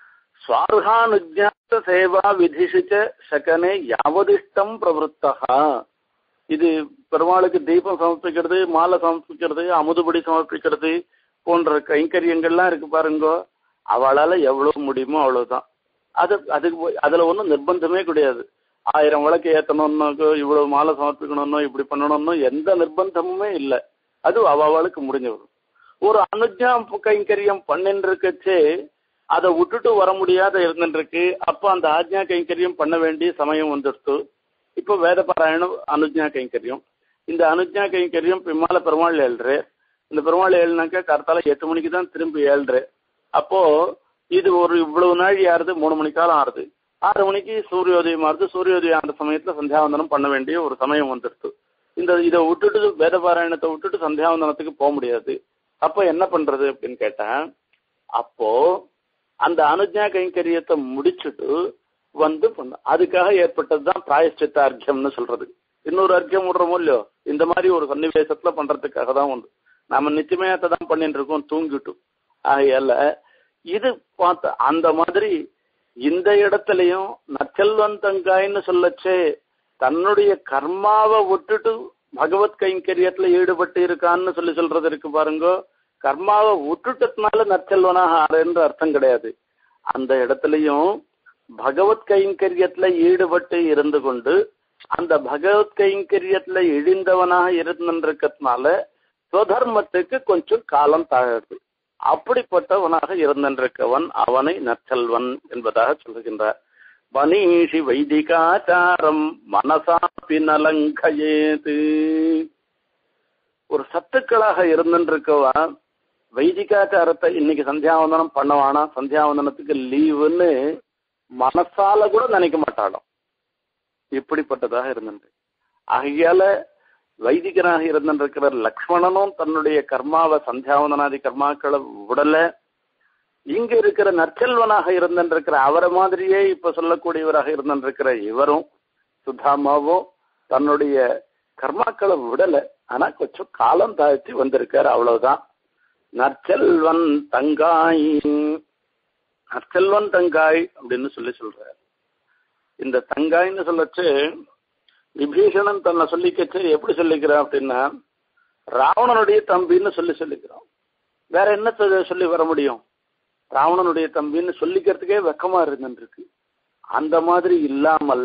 சுவார்கானுஜாத்த சேவா விதிஷிச்ச சகனே யாவதிஷ்டம் பிரவருத்தா. இது பெருமாளுக்கு தீபம் சமர்ப்பிக்கிறது, மாலை சமர்ப்பிக்கிறது, அமுதுபடி சமர்ப்பிக்கிறது போன்ற கைங்கரியங்கள்லாம் இருக்கு பாருங்கோ. அவளால எவ்வளவு முடியுமோ அவ்வளவுதான். அதுல ஒன்றும் நிர்பந்தமே கிடையாது. 1000 விளக்கு ஏற்றணும்னோ, இவ்வளவு மாலை சமர்ப்பிக்கணும்னோ, இப்படி பண்ணணும்னோ எந்த நிர்பந்தமுமே இல்லை. அது அவளுக்கு முடிஞ்சவரும். ஒரு அனுஜா கைங்கரியம் பண்ணின்னு இருக்கச்சே அதை விட்டுட்டு வர முடியாத இருந்துருக்கு. அப்போ அந்த ஆஜ்ஞா கைங்கரியம் பண்ண வேண்டிய சமயம் வந்துடுத்து. இப்போ வேத பாராயணம் அனுஜா கைங்கரியம். இந்த அனுஜா கைங்கரியம் பிம்மால பெருமாள் ஏழ்று. இந்த பெருமாள் ஏழுனாக்கா கரெக்டால 8 மணிக்கு தான் திரும்பி ஏழ்று. அப்போ இது ஒரு இவ்வளவு நாள் ஆறுது, 3 மணிக்காலம் ஆறுது. 6 மணிக்கு சூரியோதயம் ஆறுது. சூரியோதயம் ஆன சமயத்துல சந்தியாவந்தனம் பண்ண வேண்டிய ஒரு சமயம் வந்துடுத்து. இதை விட்டுட்டு வேத பாராயணத்தை விட்டுட்டு சந்தியாவந்தனத்துக்கு போக முடியாது. அப்போ என்ன பண்றது அப்படின்னு கேட்டேன். அப்போ அந்த அனுஜா கைங்கரியத்தை முடிச்சுட்டு வந்து பண்ண அதுக்காக ஏற்பட்டதுதான் பிராயஷ்சித்த அர்க்கியம்னு சொல்றது. இன்னொரு அர்க்கியம் விடுறோமோ இல்லையோ, இந்த மாதிரி ஒரு சன்னிவேசத்துல பண்றதுக்காக தான் வந்து நம்ம நிச்சயமையத்தை தான் பண்ணிட்டு இருக்கோம் தூங்கிட்டு. ஆகையால இது பார்த்த அந்த மாதிரி இந்த இடத்துலயும் நச்சல்வந்தங்காய்ன்னு சொல்லச்சே தன்னுடைய கர்மாவை விட்டுட்டு பகவத் கைங்கரியத்துல ஈடுபட்டு இருக்கான்னு சொல்றது இருக்கு பாருங்க. கர்மாவை விட்டுட்டதுனால நற்செல்வனாக ஆறுன்ற அர்த்தம் கிடையாது. அந்த இடத்துலயும் பகவத் கைங்கரியத்துல ஈடுபட்டு இருந்து கொண்டு அந்த பகவத் கைங்கரியத்துல இழிந்தவனாக இருந்திருக்கிறதுனால ஸ்வதர்மத்துக்கு கொஞ்சம் காலம் தாழது. அப்படிப்பட்டவனாக இருந்திருக்கவன் அவனை நற்செல்வன் என்பதாக சொல்லுகின்றார். வனீஷி வைதிகாச்சாரம் மனசாப்பி நலங்கயேது. ஒரு சத்துக்களாக இருந்திருக்கவா வைதிகாச்சாரத்தை இன்னைக்கு சந்தியாவந்தனம் பண்ணவானா, சந்தியாவந்தனத்துக்கு லீவுன்னு மனசால கூட நினைக்க மாட்டாளாம். இப்படிப்பட்டதாக இருந்தது. ஆகையால வைதிகனாக இருந்திருக்கிற லக்ஷ்மணனும் தன்னுடைய கர்மாவை சந்தியாவந்தனாதி கர்மாக்களை விடல. இங்க இருக்கிற நற்செல்வனாக இருந்திருக்கிற அவரை மாதிரியே இப்ப சொல்லக்கூடியவராக இருந்திருக்கிற இவரும் சுதாமாவும் தன்னுடைய கர்மாக்களை விடல. ஆனா கொஞ்சம் காலம் தாழ்த்தி வந்திருக்காரு, அவ்வளவுதான். நற்செல்வன் தங்காய், நற்செல்வன் தங்காய் அப்படின்னு சொல்றார். இந்த தங்காய்ன்னு சொல்லச்சு விபீஷணன் தன்னை சொல்லிக்கச்சு எப்படி சொல்லிக்கிறான் அப்படின்னா ராவணனுடைய தம்பின்னு சொல்லிக்கிறான். வேற என்ன சொல்லி வர முடியும்? ராவணனுடைய தம்பின்னு சொல்லிக்கிறதுக்கே வெக்கமா இருந்துருக்கு. அந்த மாதிரி இல்லாமல்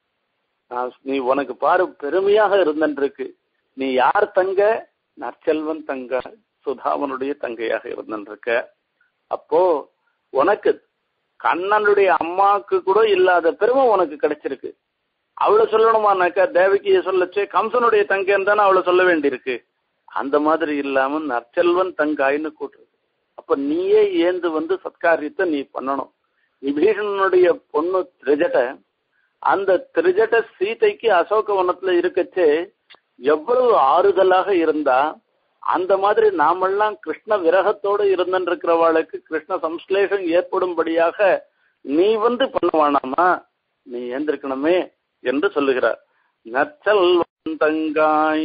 நீ உனக்கு பாரு பெருமையாக இருந்துருக்கு. நீ யார் தங்க? நற்செல்வன் தங்க, சுதாவனுடைய தங்கையாக இருந்திருக்க. அப்போ உனக்கு கண்ணனுடைய அம்மாவுக்கு கூட இல்லாத பெருமை உனக்கு கிடைச்சிருக்கு. அவளை சொல்லணுமானாக்கா தேவகியை சொல்லச்சு கம்சனுடைய தங்கைன்னு தானே அவளை சொல்ல வேண்டியிருக்கு. அந்த மாதிரி இல்லாம நற்செல்வன் தங்காயின்னு கூட்டுறது. அப்ப நீயே ஏந்து வந்து சத்காரியத்தை நீ பண்ணணும். விபீஷணனுடைய பொண்ணு திரிஜட, அந்த திரிஜட சீதைக்கு அசோகவனத்துல இருக்கச்சே எவ்வளவு ஆறுதலாக இருந்தா, அந்த மாதிரி நாமெல்லாம் கிருஷ்ண விரகத்தோடு இருந்திருக்கிறவாளுக்கு கிருஷ்ண சம்ஸ்லேஷம் ஏற்படும்படியாக நீ வந்து பண்ணுவானாமா, நீ ஏந்திருக்கணுமே என்று சொல்லுகிறார். நற்செல்வன் தங்காய்,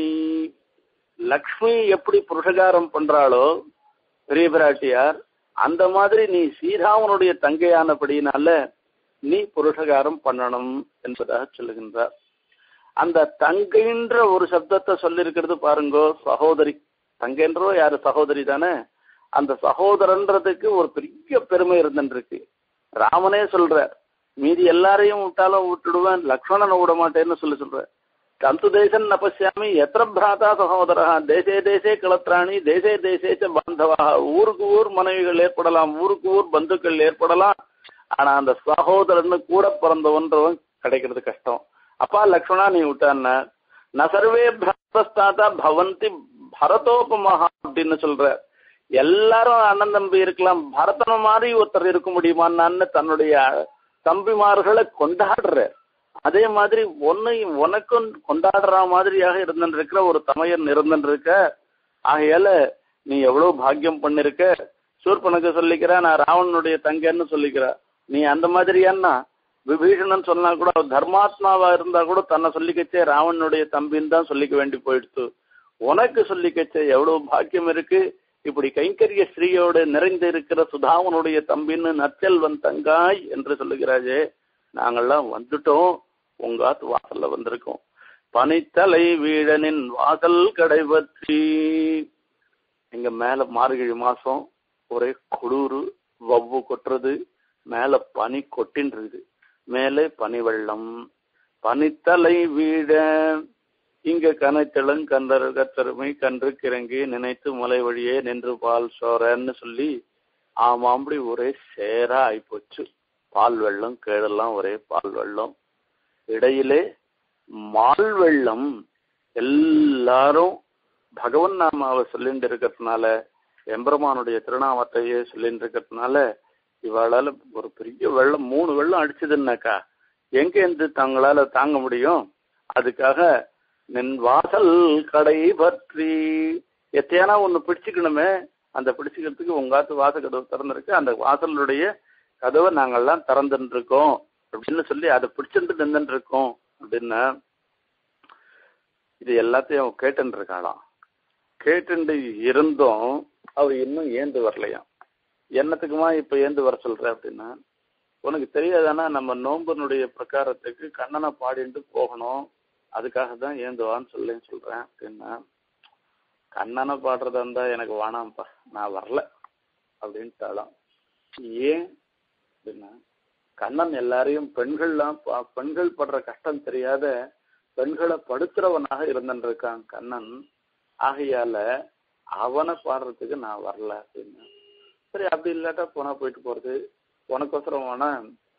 லக்ஷ்மி எப்படி புருஷகாரம் பண்றாளோ பெரிய பிராட்டியார், அந்த மாதிரி நீ ஸ்ரீராமனுடைய தங்கையானபடினால நீ புருஷகாரம் பண்ணணும் என்பதாக சொல்லுகின்றார். அந்த தங்கைன்ற ஒரு சப்தத்தை சொல்லிருக்கிறது பாருங்கோ, சகோதரி. தங்கைன்றோ யாரு? சகோதரி தானே. அந்த சகோதரன்றதுக்கு ஒரு பெரிய பெருமை இருந்துருக்கு. ராமனே சொல்ற, மீதி எல்லாரையும் விட்டாலும் விட்டுடுவேன், லக்ஷ்மணனை விட மாட்டேன்னு சொல்ற. கந்து தேசன் நபசியாமி எத்திர பிராதா சகோதரா தேசே தேசே கிளத்ராணி தேசே தேசேச்ச பாந்தவா. ஊருக்கு ஊர் மனைவிகள் ஏற்படலாம், ஊருக்கு ஊர் பந்துக்கள் ஏற்படலாம், ஆனா அந்த சகோதரன்னு கூட பிறந்தவன்றவன் கிடைக்கிறது கஷ்டம். அப்பா லக்ஷ்மணா நீ விட்டான நசர்வே பிராஸ்தாதா பவந்தி பரதோபமஹா அப்படின்னு சொல்ற. எல்லாரும் அண்ணன் தம்பி இருக்கலாம், பரதன மாதிரி ஒருத்தர் இருக்க முடியுமான்னு தன்னுடைய தம்பிமார்களை கொண்டாடுற. அதே மாதிரி உனக்கும் கொண்டாடுற மாதிரியாக இருந்துருக்கிற ஒரு தமையன் இருந்துருக்க. ஆகையால நீ எவ்வளவு பாக்கியம் பண்ணிருக்க. சூர்பனுக்கு சொல்லிக்கிற நான் ராவணனுடைய தங்கன்னு சொல்லிக்கிற. நீ அந்த மாதிரியான்னா விபீஷணன் சொன்னா கூட தர்மாத்மாவா இருந்தா கூட தன்னை சொல்லிக்கச்சே ராவணனுடைய தம்பின்னு தான் சொல்லிக்க வேண்டி போயிடுத்து. உனக்கு சொல்லிக்கச்சே எவ்வளவு பாக்கியம் இருக்கு. இப்படி கைங்கரிய ஸ்ரீயோடு நிறைந்து இருக்கிற சுதாவனுடைய தம்பின்னு நற்செல்வன் தங்காய் என்று சொல்லுகிறாரே, நாங்கள்லாம் வந்துட்டோம், உங்காத்து வாசல்ல வந்திருக்கோம். பனித்தலை வீழனின் வாசல் கடை பற்றி. இங்க மேல மார்கழி மாசம் ஒரே குளிரு, வவ்வு கொட்டுறது, மேல பனி கொட்டின்றது, மேலே பனி வெள்ளம். பனித்தலை வீழ இங்க கனைத்தளங் கந்தர் கத்தருமை கன்று கிறங்கி நினைத்து மலை வழியே நின்று பால் சோரன்னு சொல்லி ஆமாம்படி ஒரே சேரா ஆயிப்போச்சு. பால் வெள்ளம் கீழெல்லாம் ஒரே பால் வெள்ளம், இடையிலே மால் வெள்ளம். எல்லாரும் பகவன் நாமாவை சொல்லிட்டு இருக்கிறதுனால, எம்பெருமானுடைய திருநாமத்தையே சொல்லிட்டு இருக்கிறதுனால இவாளால ஒரு பெரிய வெள்ளம் 3 வெள்ளம் அடிச்சதுன்னாக்கா எங்க இருந்து தங்களால தாங்க முடியும்? அதுக்காக நின் வாசல் கடை பற்றி எத்தையானா ஒண்ணு பிடிச்சுக்கணுமே, அந்த பிடிச்சுக்கிறதுக்கு உங்காத்து வாசல் கதவு திறந்திருக்கு, அந்த வாசலுடைய கதவை நாங்கள்லாம் திறந்துட்டு இருக்கோம் அப்படின்னு சொல்லி அதை பிடிச்சிட்டு நின்றுட்டு இருக்கோம் அப்படின்னா, இது எல்லாத்தையும் அவன் கேட்டுட்டு இருக்காளாம். கேட்டு இருந்தும் அவ இன்னும் ஏந்து வரலையாம். என்னத்துக்குமா இப்ப ஏந்து வர சொல்ற அப்படின்னா, உனக்கு தெரியாதானா நம்ம நோம்பனுடைய பிரகாரத்துக்கு கண்ணனை பாடிட்டு போகணும், அதுக்காக தான் ஏந்துவான்னு சொல்றேன் அப்படின்னா, கண்ணனை பாடுறதா இருந்தா எனக்கு வேணாம்ப்பா, நான் வரல அப்படின்ட்டாலாம். ஏன் அப்படின்னா, கண்ணன் எல்லாரையும் பெண்கள் படுற கஷ்டம் தெரியாத பெண்களை படுத்துறவனாக இருந்துட்டு இருக்கான் கண்ணன். ஆகையால அவனை பாடுறதுக்கு நான் வரல அப்படின்னா, சரி அப்படி இல்லாட்டா போனா போயிட்டு போறது, உனக்கோசரம் வேணா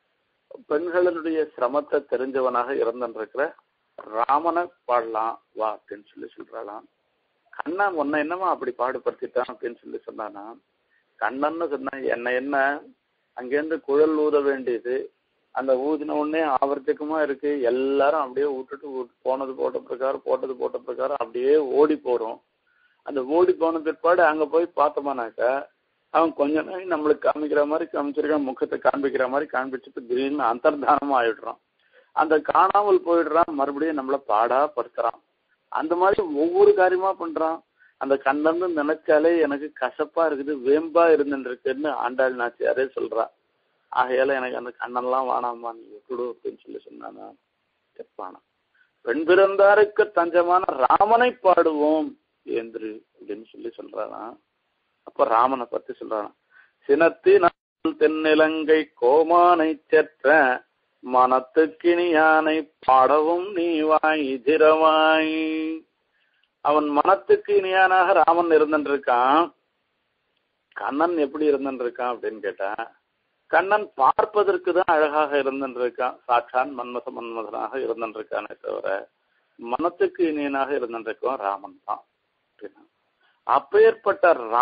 பெண்களுடைய சிரமத்தை தெரிஞ்சவனாக இருந்துட்டு இருக்கிற ராமனை பாடலாம் வா அப்படின்னு சொல்றாளாம். கண்ணன் உன்னை என்னமா அப்படி பாடுபடுத்திட்டான் அப்படின்னு சொன்னானா, கண்ணன்னு சொன்ன என்ன அங்கேருந்து குழல் ஊத வேண்டியது, அந்த ஊதின உடனே ஆவர்த்திகமா இருக்கு, எல்லாரும் அப்படியே விட்டுட்டு போட்டது போட்ட பிரகாரம் அப்படியே ஓடி போறோம். அந்த ஓடி போன பிற்பாடு அங்க போய் பார்த்தோமானாக்கா அவன் கொஞ்ச நாள் நம்மளுக்கு காமிக்கிற மாதிரி காமிச்சிருக்கான், முகத்தை காண்பிக்கிற மாதிரி காண்பிச்சுட்டு திடீர்னு அந்தர்தானமா ஆயிடுறான். அந்த காணாமல் போயிடுறான், மறுபடியும் நம்மளை பாடா படுத்துறான். அந்த மாதிரி ஒவ்வொரு காரியமா பண்றான். அந்த கண்ணன்னு நினைச்சாலே எனக்கு கசப்பா இருக்குது, வேம்பா இருந்துட்டு இருக்குன்னு ஆண்டாள் நாச்சியாரே சொல்றான். ஆகையால எனக்கு அந்த கண்ணன்லாம் வேணாமா, நீ விட்டுடு அப்படின்னு சொன்னானா கேட்பானா. பெண் பிறந்தாருக்கு தஞ்சமான ராமனை பாடுவோம் ஏந்திரு அப்படின்னு சொல்றானா. அப்ப ராமனை பத்தி சொல்றானா, சினத்தினால் தென்னிலங்கை கோமானை செற்ற மனத்துக்கினியானை பாடவும் நீ வாய் திரவாய். அவன் மனத்துக்கு இனியானாக ராமன் இருந்துட்டு இருக்கான். கண்ணன் எப்படி இருந்துட்டு இருக்கான் அப்படின்னு கேட்டா, கண்ணன் பார்ப்பதற்கு தான் அழகாக இருந்துட்டு இருக்கான், சாட்சான் மன்மதனாக இருந்துட்டு இருக்கானே தவிர மனத்துக்கு இனியனாக இருந்துட்டு இருக்கான் ராமன் தான். அப்பேற்பட்ட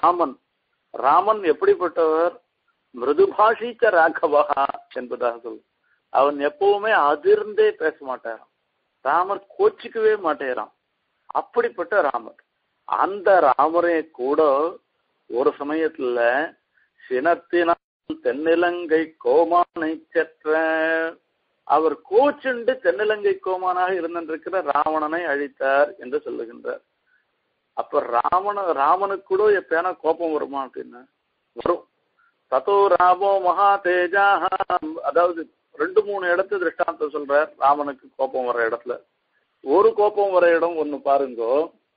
ராமன் எப்படிப்பட்டவர்? மிருதுபாஷிக்க ராகவா என்பதாக சொல். அவன் எப்பவுமே அதிர்ந்தே பேச மாட்டாரான், ராமர் கோச்சிக்கவே மாட்டேறான். அப்படிப்பட்ட ராமர். அந்த ராமரே கூட ஒரு சமயத்துல சினத்தினால் தென்னிலங்கை கோமானை செற்ற, அவர் கோச்சுண்டு தென்னிலங்கை கோமானாக இருந்திருக்கிற ராவணனை அழித்தார் என்று சொல்லுகின்றார். அப்ப ராமனுக்கு கூட எப்பயானா கோபம் வருமா அப்படின்னா வரும். தத்தோ ராமோ மகா தேஜாக, அதாவது 2-3 இடத்து திருஷ்டாந்தம் சொல்றார் ராமனுக்கு கோபம் வர இடத்துல. ஒரு கோபம் வர இடம் ஒண்ணு பாருங்கோ.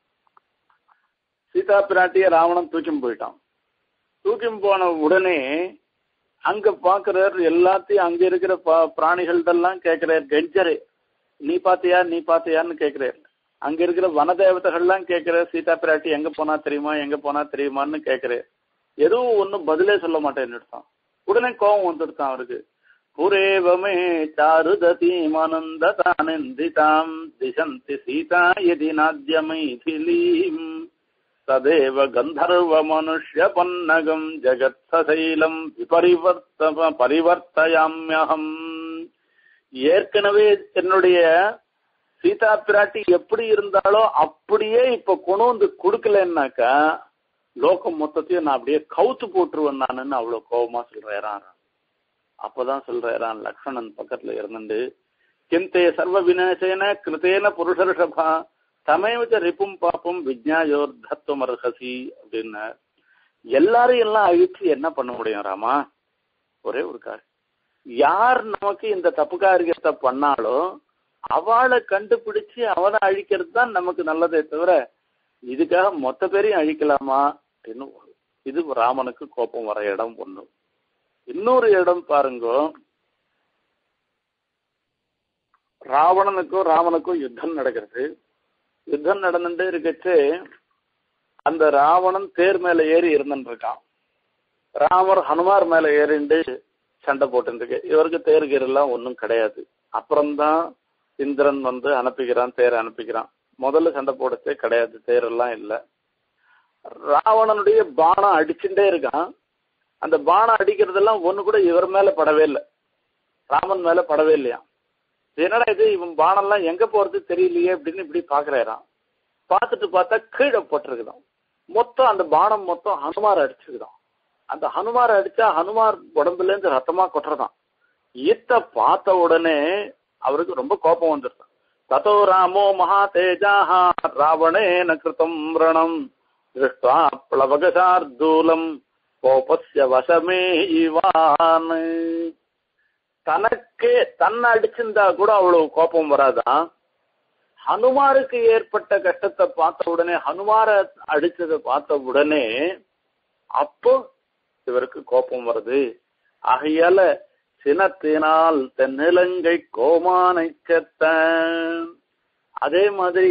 சீதா பிராட்டிய ராவணன் தூக்கிம் போயிட்டான். தூக்கிம் போன உடனே அங்க பாக்குறார் எல்லாத்தையும், அங்க இருக்கிற பிராணிகள்டெல்லாம் கேட்கிறார், கெஞ்சரே நீ பாத்தியான்னு கேட்கிறார். அங்க இருக்கிற வனதேவதைகள்லாம் கேட்கிறார், சீதா பிராட்டி எங்க போனா தெரியுமான்னு கேட்கிறார். எதுவும் ஒன்னும் பதிலே சொல்ல மாட்டேன்னு எடுத்தான். உடனே கோபம் வந்துடுத்தான் அவருக்கு. புரேவமே சாருததி மனந்ததானந்திதாம் திசந்தி சீதா யதி நாத்யமைதிலீம் ததேவ கந்தர்வ மனுஷ்ய பன்னகம் ஜகத் சசைலம் பரிவர்த்தயாம்யகம். ஏற்கனவே என்னுடைய சீதா பிராட்டி எப்படி இருந்தாலோ அப்படியே இப்ப கொண்டு வந்து கொடுக்கலன்னாக்கா லோகம் மொத்தத்தையும் நான் அப்படியே கவுத்து போட்டுருவேன் நானுன்னு அவ்வளவு கோபமா சொல்றேன். அப்பதான் சொல்றான் லக்ஷ்மணன் பக்கத்துல இருந்துட்டு, கிந்தே சர்வ விநாசேன கிருத்தேன புருஷர்ஷபா தமேவச்ச ரிப்பும் பாப்பும் விஜ்ஞாயோர் தத்துவம் அர்ஹசி அப்படின்னா, எல்லாரும் எல்லாம் அழிச்சு என்ன பண்ண முடியும் ராமா? ஒரே ஒரு காரியம், யார் நமக்கு இந்த தப்பு காரியத்தை பண்ணாலோ அவளை கண்டுபிடிச்சு அவனை அழிக்கிறது தான் நமக்கு நல்லதே தவிர இதுக்காக மொத்த பேரையும் அழிக்கலாமா அப்படின்னு இது ராமனுக்கு கோபம் வர இடம் ஒண்ணு. இன்னொரு இடம் பாருங்க, ராவணனுக்கும் யுத்தம் நடக்கிறது. யுத்தம் நடந்துட்டே இருக்கச்சு அந்த ராவணன் தேர் மேல ஏறி இருந்துட்டு இருக்கான். ராமர் ஹனுமார் மேல ஏறிண்டு சண்டை போட்டுருக்கு. இவருக்கு தேர் எல்லாம் ஒன்றும் கிடையாது. அப்புறம்தான் இந்திரன் வந்து அனுப்பிக்கிறான், தேர் அனுப்பிக்கிறான். முதல்ல சண்டை போடச்சே கிடையாது, தேரெல்லாம் இல்லை. ராவணனுடைய பானம் அடிச்சுட்டே இருக்கான். அந்த பானம் அடிக்கிறதெல்லாம் ஒண்ணு கூட இவர் மேல படவே இல்லை, ராமன் மேல படவே இல்லையா. என்னடா இது, இவன் பானம்லாம் எங்க போறது தெரியலையே அப்படின்னு இப்படி பாக்குறாராம். பார்த்துட்டு பார்த்தா கீழே போட்டிருக்குதான். மொத்தம் அந்த பானம் மொத்தம் ஹனுமார் அடிச்சுக்குதான். அந்த ஹனுமார் அடிச்சா ஹனுமார் உடம்புல இருந்து ரத்தமா கொட்டுறதான். ஈத்த பார்த்த உடனே அவருக்கு ரொம்ப கோபம் வந்துருதான். ததோ ராமோ மகா தேஜாஹா ராவணேன கிருதம் ரணம் திருஷ்ட்வா ப்ளவகசார்தூலம் கோபஸ்ய வசமே இவான். தனக்கே தன்னை அடிச்சிருந்தா கூட அவ்வளவு கோபம் வராதான். ஹனுமாருக்கு ஏற்பட்ட கஷ்டத்தை பார்த்த உடனே, ஹனுமார அடிச்சதை பார்த்த உடனே அப்போ இவருக்கு கோபம் வருது. ஆகையால சினத்தினால் தென்னிலங்கை கோமானை செத்த. அதே மாதிரி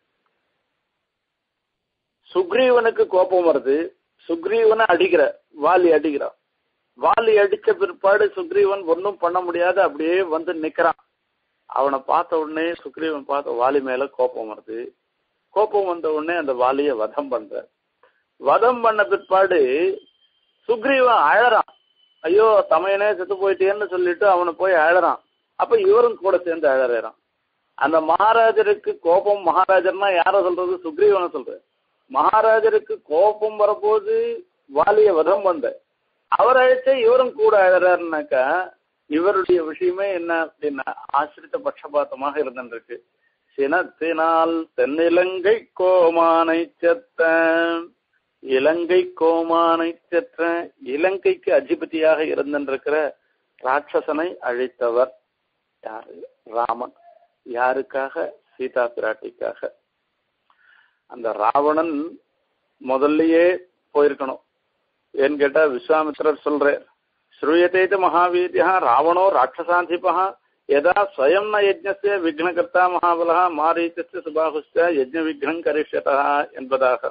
சுக்ரீவனுக்கு கோபம் வருது. சுக்ரீவனை அடிக்கிற வாலி அடிக்கிறான். வாலி அடிச்ச பிற்பாடு சுக்ரீவன் ஒன்றும் பண்ண முடியாது, அப்படியே வந்து நிக்கிறான். அவனை பார்த்த உடனே சுக்ரீவன் பார்த்த வாலி மேல கோபம் வருது. கோபம் வந்த உடனே அந்த வாலியை வதம் பண்ற. வதம் பண்ண பிற்பாடு சுக்ரீவன் அழறான். ஐயோ தமையனே செத்து போயிட்டேன்னு சொல்லிட்டு அவனை போய் அழறான். அப்ப இவரும் கூட சேர்ந்து அழறான். அந்த மகாராஜருக்கு கோபம், மகாராஜர்னா யார சொல்றது? சுக்ரீவனை சொல்ற. மகாராஜருக்கு கோபம் வரப்போது வாலிய வதம் வந்த அவர் அழைச்ச இவரும் கூட அழறாருனாக்கா இவருடைய விஷயமே என்ன அப்படின்னா ஆசிரித்த பட்சபாத்தமாக இருந்துருக்கு. சினத்தினால் தென்னிலங்கை கோமானை செத்த. இலங்கை கோமானை செற்ற, இலங்கைக்கு அதிபதியாக இருந்திருக்கிற ராட்சசனை அழித்தவர் யாரு? ராமன். யாருக்காக? சீதா பிராட்டிக்காக. அந்த ராவணன் முதல்லயே போயிருக்கணும். ஏன்னு கேட்டா விஸ்வாமித்திரர் சொல்றார், ஸ்ரூயதேஜ மகாவீரியா ராவணோ ராட்சசாந்திபா யதா ஸ்வயம் ந யஜ்ஞஸ்ய விக்னகர்த்தா மகாபலஹ மாரீச்சஸ்ய சுபாஹுஸ்ய யஜ்ஞ விக்னம் கரிஷ்யதா என்பதாக.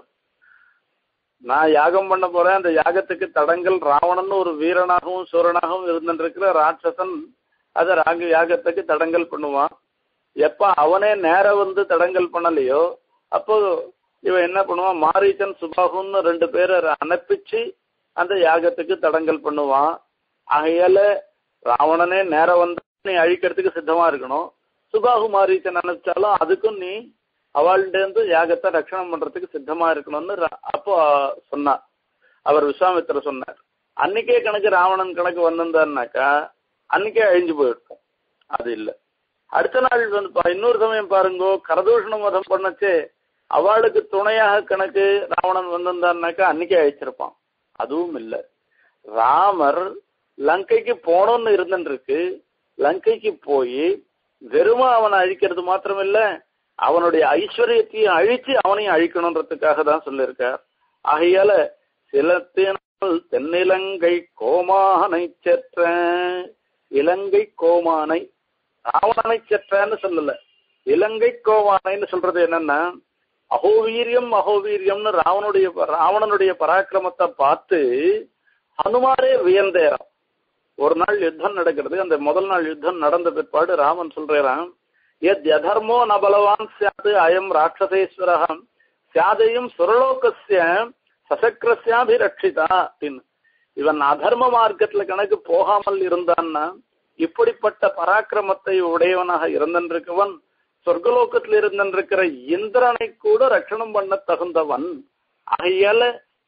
நான் யாகம் பண்ண போறேன், அந்த யாகத்துக்கு தடங்கல் ராவணன் ஒரு வீரனாகவும் சூரனாகவும் இருந்திருக்கிற ராட்சசன் அதை யாகத்துக்கு தடங்கல் பண்ணுவான். எப்ப அவனே நேர வந்து தடங்கல் பண்ணலையோ அப்போ இவன் என்ன பண்ணுவான், மாரீச்சன் சுபாகுன்னு 2 பேரை அனுப்பிச்சு அந்த யாகத்துக்கு தடங்கல் பண்ணுவான். ஆகையால ராவணனே நேர வந்து நீ அழிக்கிறதுக்கு சித்தமா இருக்கணும். சுபாகு மாரீச்சன் அனுப்பிச்சாலும் அதுக்கும் நீ அவள்கிட்ட யாகத்தை ரட்சணம் பண்றதுக்கு சித்தமா இருக்கணும்னு அப்போ சொன்னார். அவர் விஸ்வாமித்திர சொன்னார். அன்னைக்கே கணக்கு ராவணன் கணக்கு வந்திருந்தாருனாக்கா அன்னைக்கே அழிஞ்சு போயிருக்கும். அது இல்லை. அடுத்த நாள் வந்து இன்னொரு சமயம் பாருங்கோ, கரதூஷணம் வதம் பண்ணச்சே அவளுக்கு துணையாக கணக்கு ராவணன் வந்திருந்தாருனாக்கா அன்னைக்கே அழிச்சிருப்பான். அதுவும் இல்லை. ராமர் லங்கைக்கு போனோம்னு இருந்துருக்கு. லங்கைக்கு போய் வெறுமா அவனை அழிக்கிறது மாத்திரமில்ல, அவனுடைய ஐஸ்வர்யத்தையும் அழிச்சு அவனையும் அழிக்கணுன்றதுக்காக தான் சொல்லியிருக்கார். ஆகையால சிலத்தினால் தென்னிலங்கை கோமானை செற்ற. இலங்கை கோமானை ராவணனை செற்றன்னு சொல்லல, இலங்கை கோமானைன்னு சொல்றது என்னன்னா அகோவீரியம் அகோவீரியம்னு ராவணனுடைய பராக்கிரமத்தை பார்த்து ஹனுமாரே வியந்தேறான். ஒரு நாள் யுத்தம் நடக்கிறது. அந்த முதல் நாள் யுத்தம் நடந்த பிற்பாடு ராமன் சொல்றான், எத் யதர்மோ ந பலவான் சியாது அயம் ராட்சசேஸ்வரம் சியாதையும் சுரலோகஸ்ய சசக்ரஸ்யாபிரட்சிதா அப்படின்னு. இவன் அதர்ம மார்க்கத்துல கணக்கு போகாமல் இருந்தான்னா இப்படிப்பட்ட பராக்கிரமத்தை உடையவனாக இருந்திருக்கவன் சொர்க்கலோகத்தில் இருந்திருக்கிற இந்திரனை கூட ரட்சணம் பண்ண தகுந்தவன். ஆகையால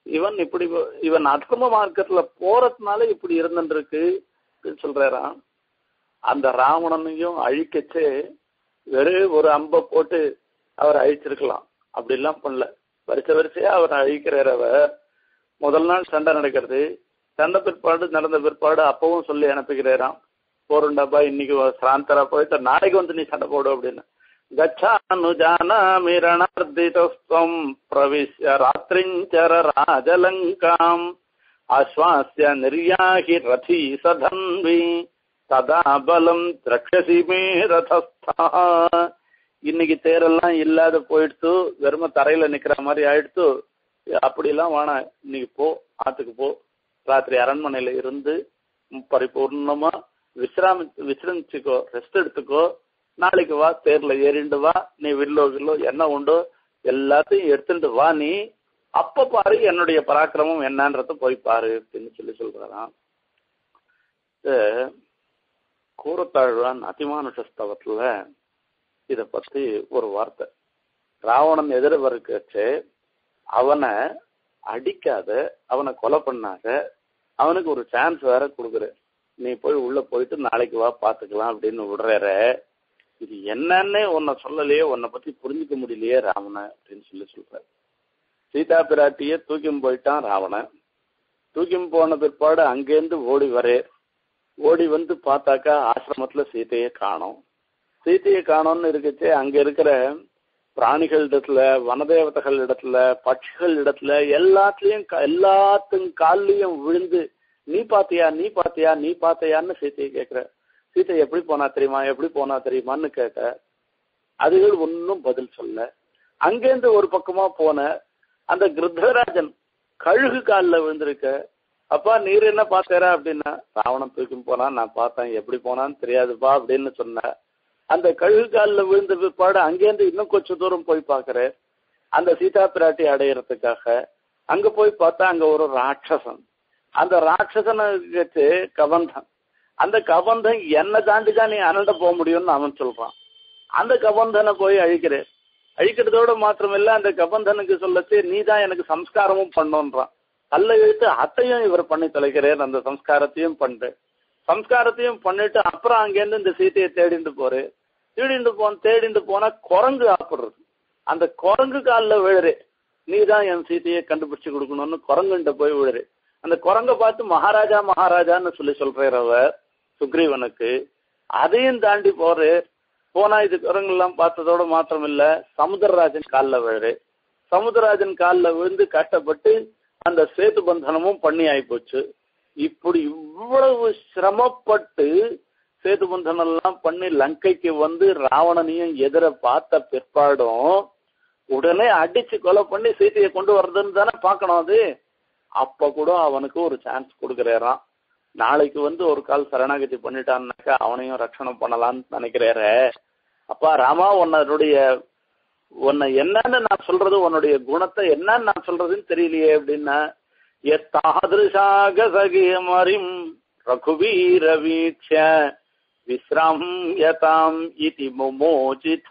இவன் அதர்ம மார்க்கத்துல போறதுனால இப்படி இருந்திருக்கு சொல்றாராம். அந்த ராவணனையும் அழிக்கச்சே வெறும் ஒரு அம்பை போட்டு அவர் அழிச்சிருக்கலாம். அப்படி எல்லாம் பண்ணல. வரிசையா அவர் அழிக்கிறார். அவர் முதல் நாள் சண்டை நடக்கிறது. சண்டை நடந்த பிற்பாடு அப்பவும் சொல்லி அனுப்புகிறாராம், போருண்டாப்பா இன்னைக்கு சாந்தரா போயிட்டு நாளைக்கு வந்து நீ சண்டை போடு அப்படின்னு. கச்சானுஜானாமி ரணார்த்திதஸ்வம் பிரவிஷ்ய ராத்திரிஞ்சர ராஜலங்காம் ஆஸ்வாஸ்ய நிர்யாஹி ரதி சதன்வி ததா பலம் திரக்ஷசி மே ரதஸ்தா. இன்னைக்கு தேரெல்லாம் இல்லாத போயிடுத்து, வெறும தரையில நிக்கிற மாதிரி ஆயிடுத்து. அப்படிலாம் வேணாம், இன்னைக்கு போ, ஆத்துக்கு போ, ராத்திரி அரண்மனையில இருந்து பரிபூர்ணமா விசிரமிச்சுக்கோ, ரெஸ்ட் எடுத்துக்கோ. நாளைக்கு வா, தேர்ல ஏறிண்டு வா, நீ வில்லோ என்ன உண்டோ எல்லாத்தையும் எடுத்துட்டு வா, நீ அப்ப பாரு என்னுடைய பராக்கிரமம் என்னன்றத போய் பாரு அப்படின்னு சொல்றாராம். கூறத்தாழ்வான் அதிமானுஷஸ்தவத்துல இத பத்தி ஒரு வார்த்தை. ராவணன் எதிர வரைக்கச்சு அவனை அடிக்காத, அவனை கொலை பண்ணாத, அவனுக்கு ஒரு சான்ஸ் வேற கொடுக்குற, நீ போய் உள்ள போயிட்டு நாளைக்கு வா பாத்துக்கலாம் அப்படின்னு விடுற. இது என்னன்னு உன்னை சொல்லலையே, உன்னை பத்தி புரிஞ்சுக்க முடியலையே ராவணன் அப்படின்னு சொல்ற. சீதா பிராட்டிய தூக்கிம் போயிட்டான் ராவணன். தூக்கிம் போன பிற்பாடு அங்கேருந்து ஓடி வந்து பார்த்தாக்கா ஆசிரமத்துல சீதையை காணோம். சீதையை காணோம்னு இருக்குச்சு. அங்க இருக்கிற பிராணிகள் இடத்துல, வனதேவதைகள் இடத்துல, பட்சிகள் இடத்துல எல்லாத்துக்கும் கால்லயும் விழுந்து நீ பாத்தியான்னு சீதையை கேட்கிற. சீதை எப்படி போனா தெரியுமான்னு கேட்ட. அதுகள் ஒன்னும் பதில் சொல்ல. அங்கேருந்து ஒரு பக்கமா போன அந்த கிருத்தராஜன் கழுகு காலில் விழுந்திருக்க. அப்பா நீர் என்ன பாத்தாரா அப்படின்னா, ராவணன் தூக்கி போனான், நான் பார்த்தேன், எப்படி போனான்னு தெரியாதுப்பா அப்படின்னு சொன்ன. அந்த கழுகு காலில் விழுந்த பிற்பாடு அங்கேருந்து இன்னும் கொஞ்சம் தூரம் போய் பார்க்கிறேன், அந்த சீதா பிராட்டி அடையிறதுக்காக. அங்க போய் பார்த்தா அங்க ஒரு ராட்சசன். அந்த ராட்சசனுக்கு கபந்தன். அந்த கபந்தன் என்ன தாண்டிதான் நீ அனண்ட போக முடியும்னு அவன் சொல்றான். அந்த கபந்தனை போய் அழிக்கிறதோட மாத்திரமில்ல, அந்த கபந்தனுக்கு சொல்லச்சு நீ தான் எனக்கு சம்ஸ்காரமும் பண்ணோன்றான். கல்லை இழுத்து அத்தையும் இவர் பண்ணி தொலைக்கிறேன், அந்த சம்ஸ்காரத்தையும் பண்ணிட்டு அப்புறம் அங்கேருந்து இந்த சீத்தையை தேடிண்டு போனா குரங்கு ஆப்பிடுறது. அந்த குரங்கு காலில் விழுறே, நீ தான் என் சீத்தையை கண்டுபிடிச்சு கொடுக்கணும்னு குரங்குண்ட போய் விழுறே. அந்த குரங்கை பார்த்து மகாராஜான்னு சொல்றார் அவர் சுக்ரீவனுக்கு. அதையும் தாண்டி போனா இது குரங்கெல்லாம் பார்த்ததோட மாத்திரம் இல்ல, சமுத்திரராஜன் காலில் விழுறே. சமுத்திரராஜன் காலில் விழுந்து கஷ்டப்பட்டு அந்த சேது பந்தனமும் பண்ணி ஆயிப்போச்சு. இப்படி இவ்வளவு சிரமப்பட்டு சேது பந்தனம் எல்லாம் பண்ணி லங்கைக்கு வந்து ராவணனையும் எதிர பார்த்த பிற்பாடும் உடனே அடிச்சு கொலை பண்ணி சீதையை கொண்டு வர்றதுன்னு தானே பார்க்கணும். அது அப்ப கூட அவனுக்கு ஒரு சான்ஸ் கொடுக்குறாராம். நாளைக்கு வந்து ஒரு கால் சரணாகதி பண்ணிட்டான்னாக்கா அவனையும் ரட்சணம் பண்ணலான்னு நினைக்கிறார. அப்பா ராமா, உன்னை என்னன்னு நான் சொல்றது, உன்னுடைய குணத்தை என்னன்னு நான் சொல்றதுன்னு தெரியலையே அப்படின்னா, எத்தாதிருஷாக சகிமரிம் ரகுவீர வீட்ச விஸ்ராம்யதாம் இதி முமோசித.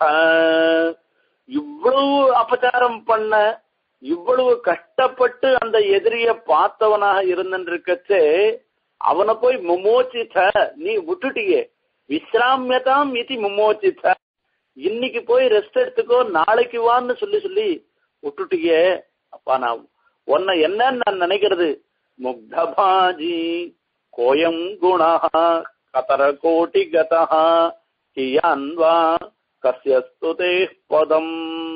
இவ்வளவு அபச்சாரம் பண்ண, இவ்வளவு கஷ்டப்பட்டு அந்த எதிரிய பார்த்தவனாக இருந்துருக்கச்சே அவனை போய் முமோசித நீ விட்டுட்டியே. விஸ்ராமியதாம் இதி முமோசித, இன்னைக்கு போய் ரெஸ்ட் எடுத்துக்கோ, நாளைக்கு வான்னு சொல்லி விட்டுட்டியே. அப்பா நான் உன்னை என்னன்னு நான் நினைக்கிறது, முக்தபாஜி கோயம் குணா கதர கோட்டி கதா கியான்வா கஸ்யஸ்துதே பதம்.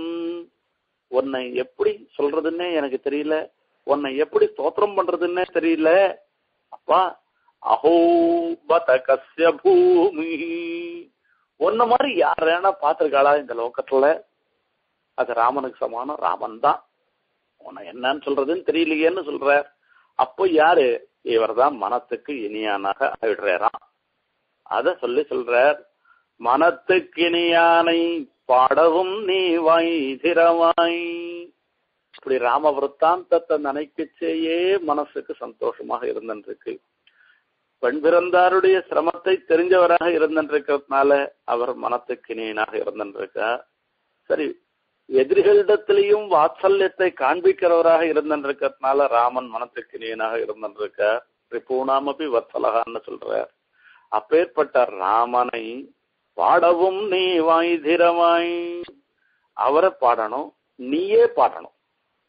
உன்னை எப்படி சொல்றதுன்னே எனக்கு தெரியல, உன்னை எப்படி ஸ்தோத்திரம் பண்றதுன்னே தெரியல. அப்பா அஹோ பத கஸ்ய பூமி, உன்ன மாதிரி யாரேனா பார்த்திருக்காளா இந்த லோகத்துல? அது ராமனுக்கு சமானம், ராமன் தான். உன்னை என்னன்னு சொல்றதுன்னு தெரியலையேன்னு சொல்ற. அப்போ யாரு? இவர் தான் மனத்துக்கு இனியானாக ஆயிடுறாராம். அத சொல்றார், மனத்துக்கு இனியானை பாடவும் நீ திரவாய். இப்படி ராம விருத்தாந்தத்தை நினைக்கச்சேயே மனசுக்கு சந்தோஷமாக இருந்திருக்கு. பெண் பிறந்தாருடைய சிரமத்தை தெரிஞ்சவராக இருந்திருக்கிறதுனால அவர் மனத்துக்கு இனியனாக இருந்திருக்கார். சரி, எதிரிகளிடத்திலையும் வாத்சல்யத்தை காண்பிக்கிறவராக இருந்திருக்கிறதுனால ராமன் மனத்துக்கு இனியனாக இருந்திருக்கார். ரிபூணாமபி வத்சலகான்னு சொல்றார். அப்பேற்பட்ட ராமனை பாடவும் நீ திரவாய், அவரை பாடணும், நீயே பாடணும்.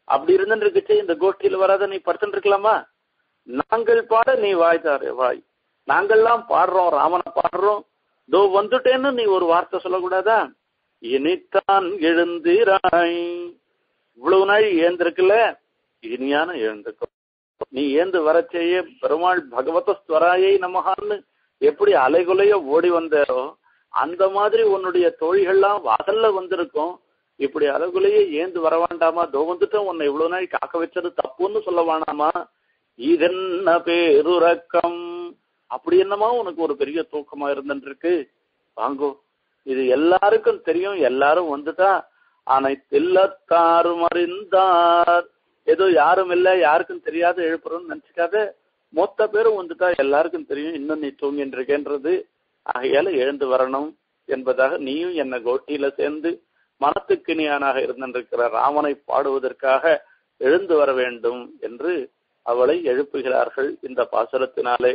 அப்படி இருந்துருக்குச்சு இந்த கோஷ்டியில வராத நீ படுத்துட்டு இருக்கலாமா? நாங்கள் பாட நீ வாய் தாரு வாய், நாங்கள்லாம் பாடுறோம், ராமனை பாடுறோம், தோ வந்துட்டேன்னு நீ ஒரு வார்த்தை சொல்லக்கூடாதா? இனித்தான் எழுந்திராய், இவ்வளவு நாள் ஏந்திருக்குல்ல, இனியான எழுந்துக்கும். நீ ஏந்து வர செய்ய பெருமாள் பகவத ஸ்வராயை நமகான்னு எப்படி அலைகுலைய ஓடி வந்தாரோ அந்த மாதிரி உன்னுடைய தோழிகள்லாம் வாசல்ல வந்திருக்கும். இப்படி அலைகுலைய ஏந்து வர வேண்டாமா? தோ வந்துட்டும், உன்னை இவ்வளவு நாள் காக்க வச்சது தப்புன்னு சொல்ல வேணாமா? இதென்ன பேருறக்கம், அப்படி என்னமா உனக்கு ஒரு பெரிய தூக்கமா இருந்துருக்கு? வாங்கோ, இது எல்லாருக்கும் தெரியும், எல்லாரும் வந்துட்டா அனைத்தில்லத்தாரும் அறிந்தார். ஏதோ யாரும் இல்ல, யாருக்கும் தெரியாது எழுப்புறோம்னு நினைச்சுக்காத, மொத்த பேரும் வந்துட்டா எல்லாருக்கும் தெரியும் இன்னும் நீ தூங்கிட்டு இருக்கேன்றது. ஆகையால எழுந்து வரணும் என்பதாக நீயும் என்ன கோட்டியில சேர்ந்து மனத்துக்கு நீயானாக இருந்திருக்கிற ராமனை பாடுவதற்காக எழுந்து வர வேண்டும் என்று அவளை எழுப்புகிறார்கள் இந்த பாசுரத்தினாலே.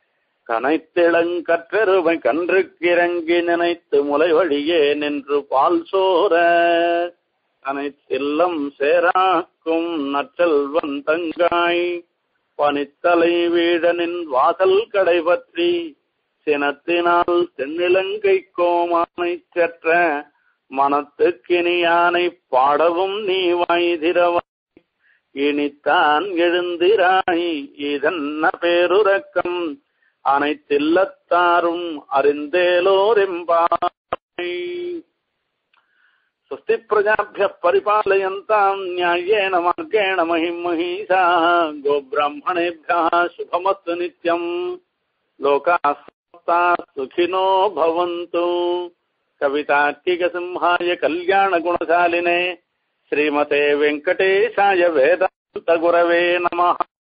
கனைத்திளங்கற்றருமை கன்றுக்கிறங்கி நினைத்து முலை வழியே நின்று பால் சோர அனைத்தில்லம் சேராக்கும் நற்றல்வன் தங்காய் பனித்தலை வீடனின் வாசல் கடை பற்றி சினத்தினால் தென்னிலங்கை கோமானை செற்ற மனத்துக்கினியானை பாடவும் நீ வாய்திரவாய். இனித்தான் எழுந்திராய், இதென்ன பேருறக்கம், அனைத்தில்லத்தாரும் அறிந்தேலோரெம்பாய். स्वस्ति प्रजाभ्यः परिपालयन्तां न्याय्येन मार्गेण महिं महिषाः गोब्राह्मणेभ्यः शुभमस्तु नित्यम् लोकाः समस्ताः सुखिनो भवन्तु। कवितार्किकसिंहाय कल्याणगुणशालिने श्रीमते वेङ्कटेशाय वेदान्तगुरवे नमः।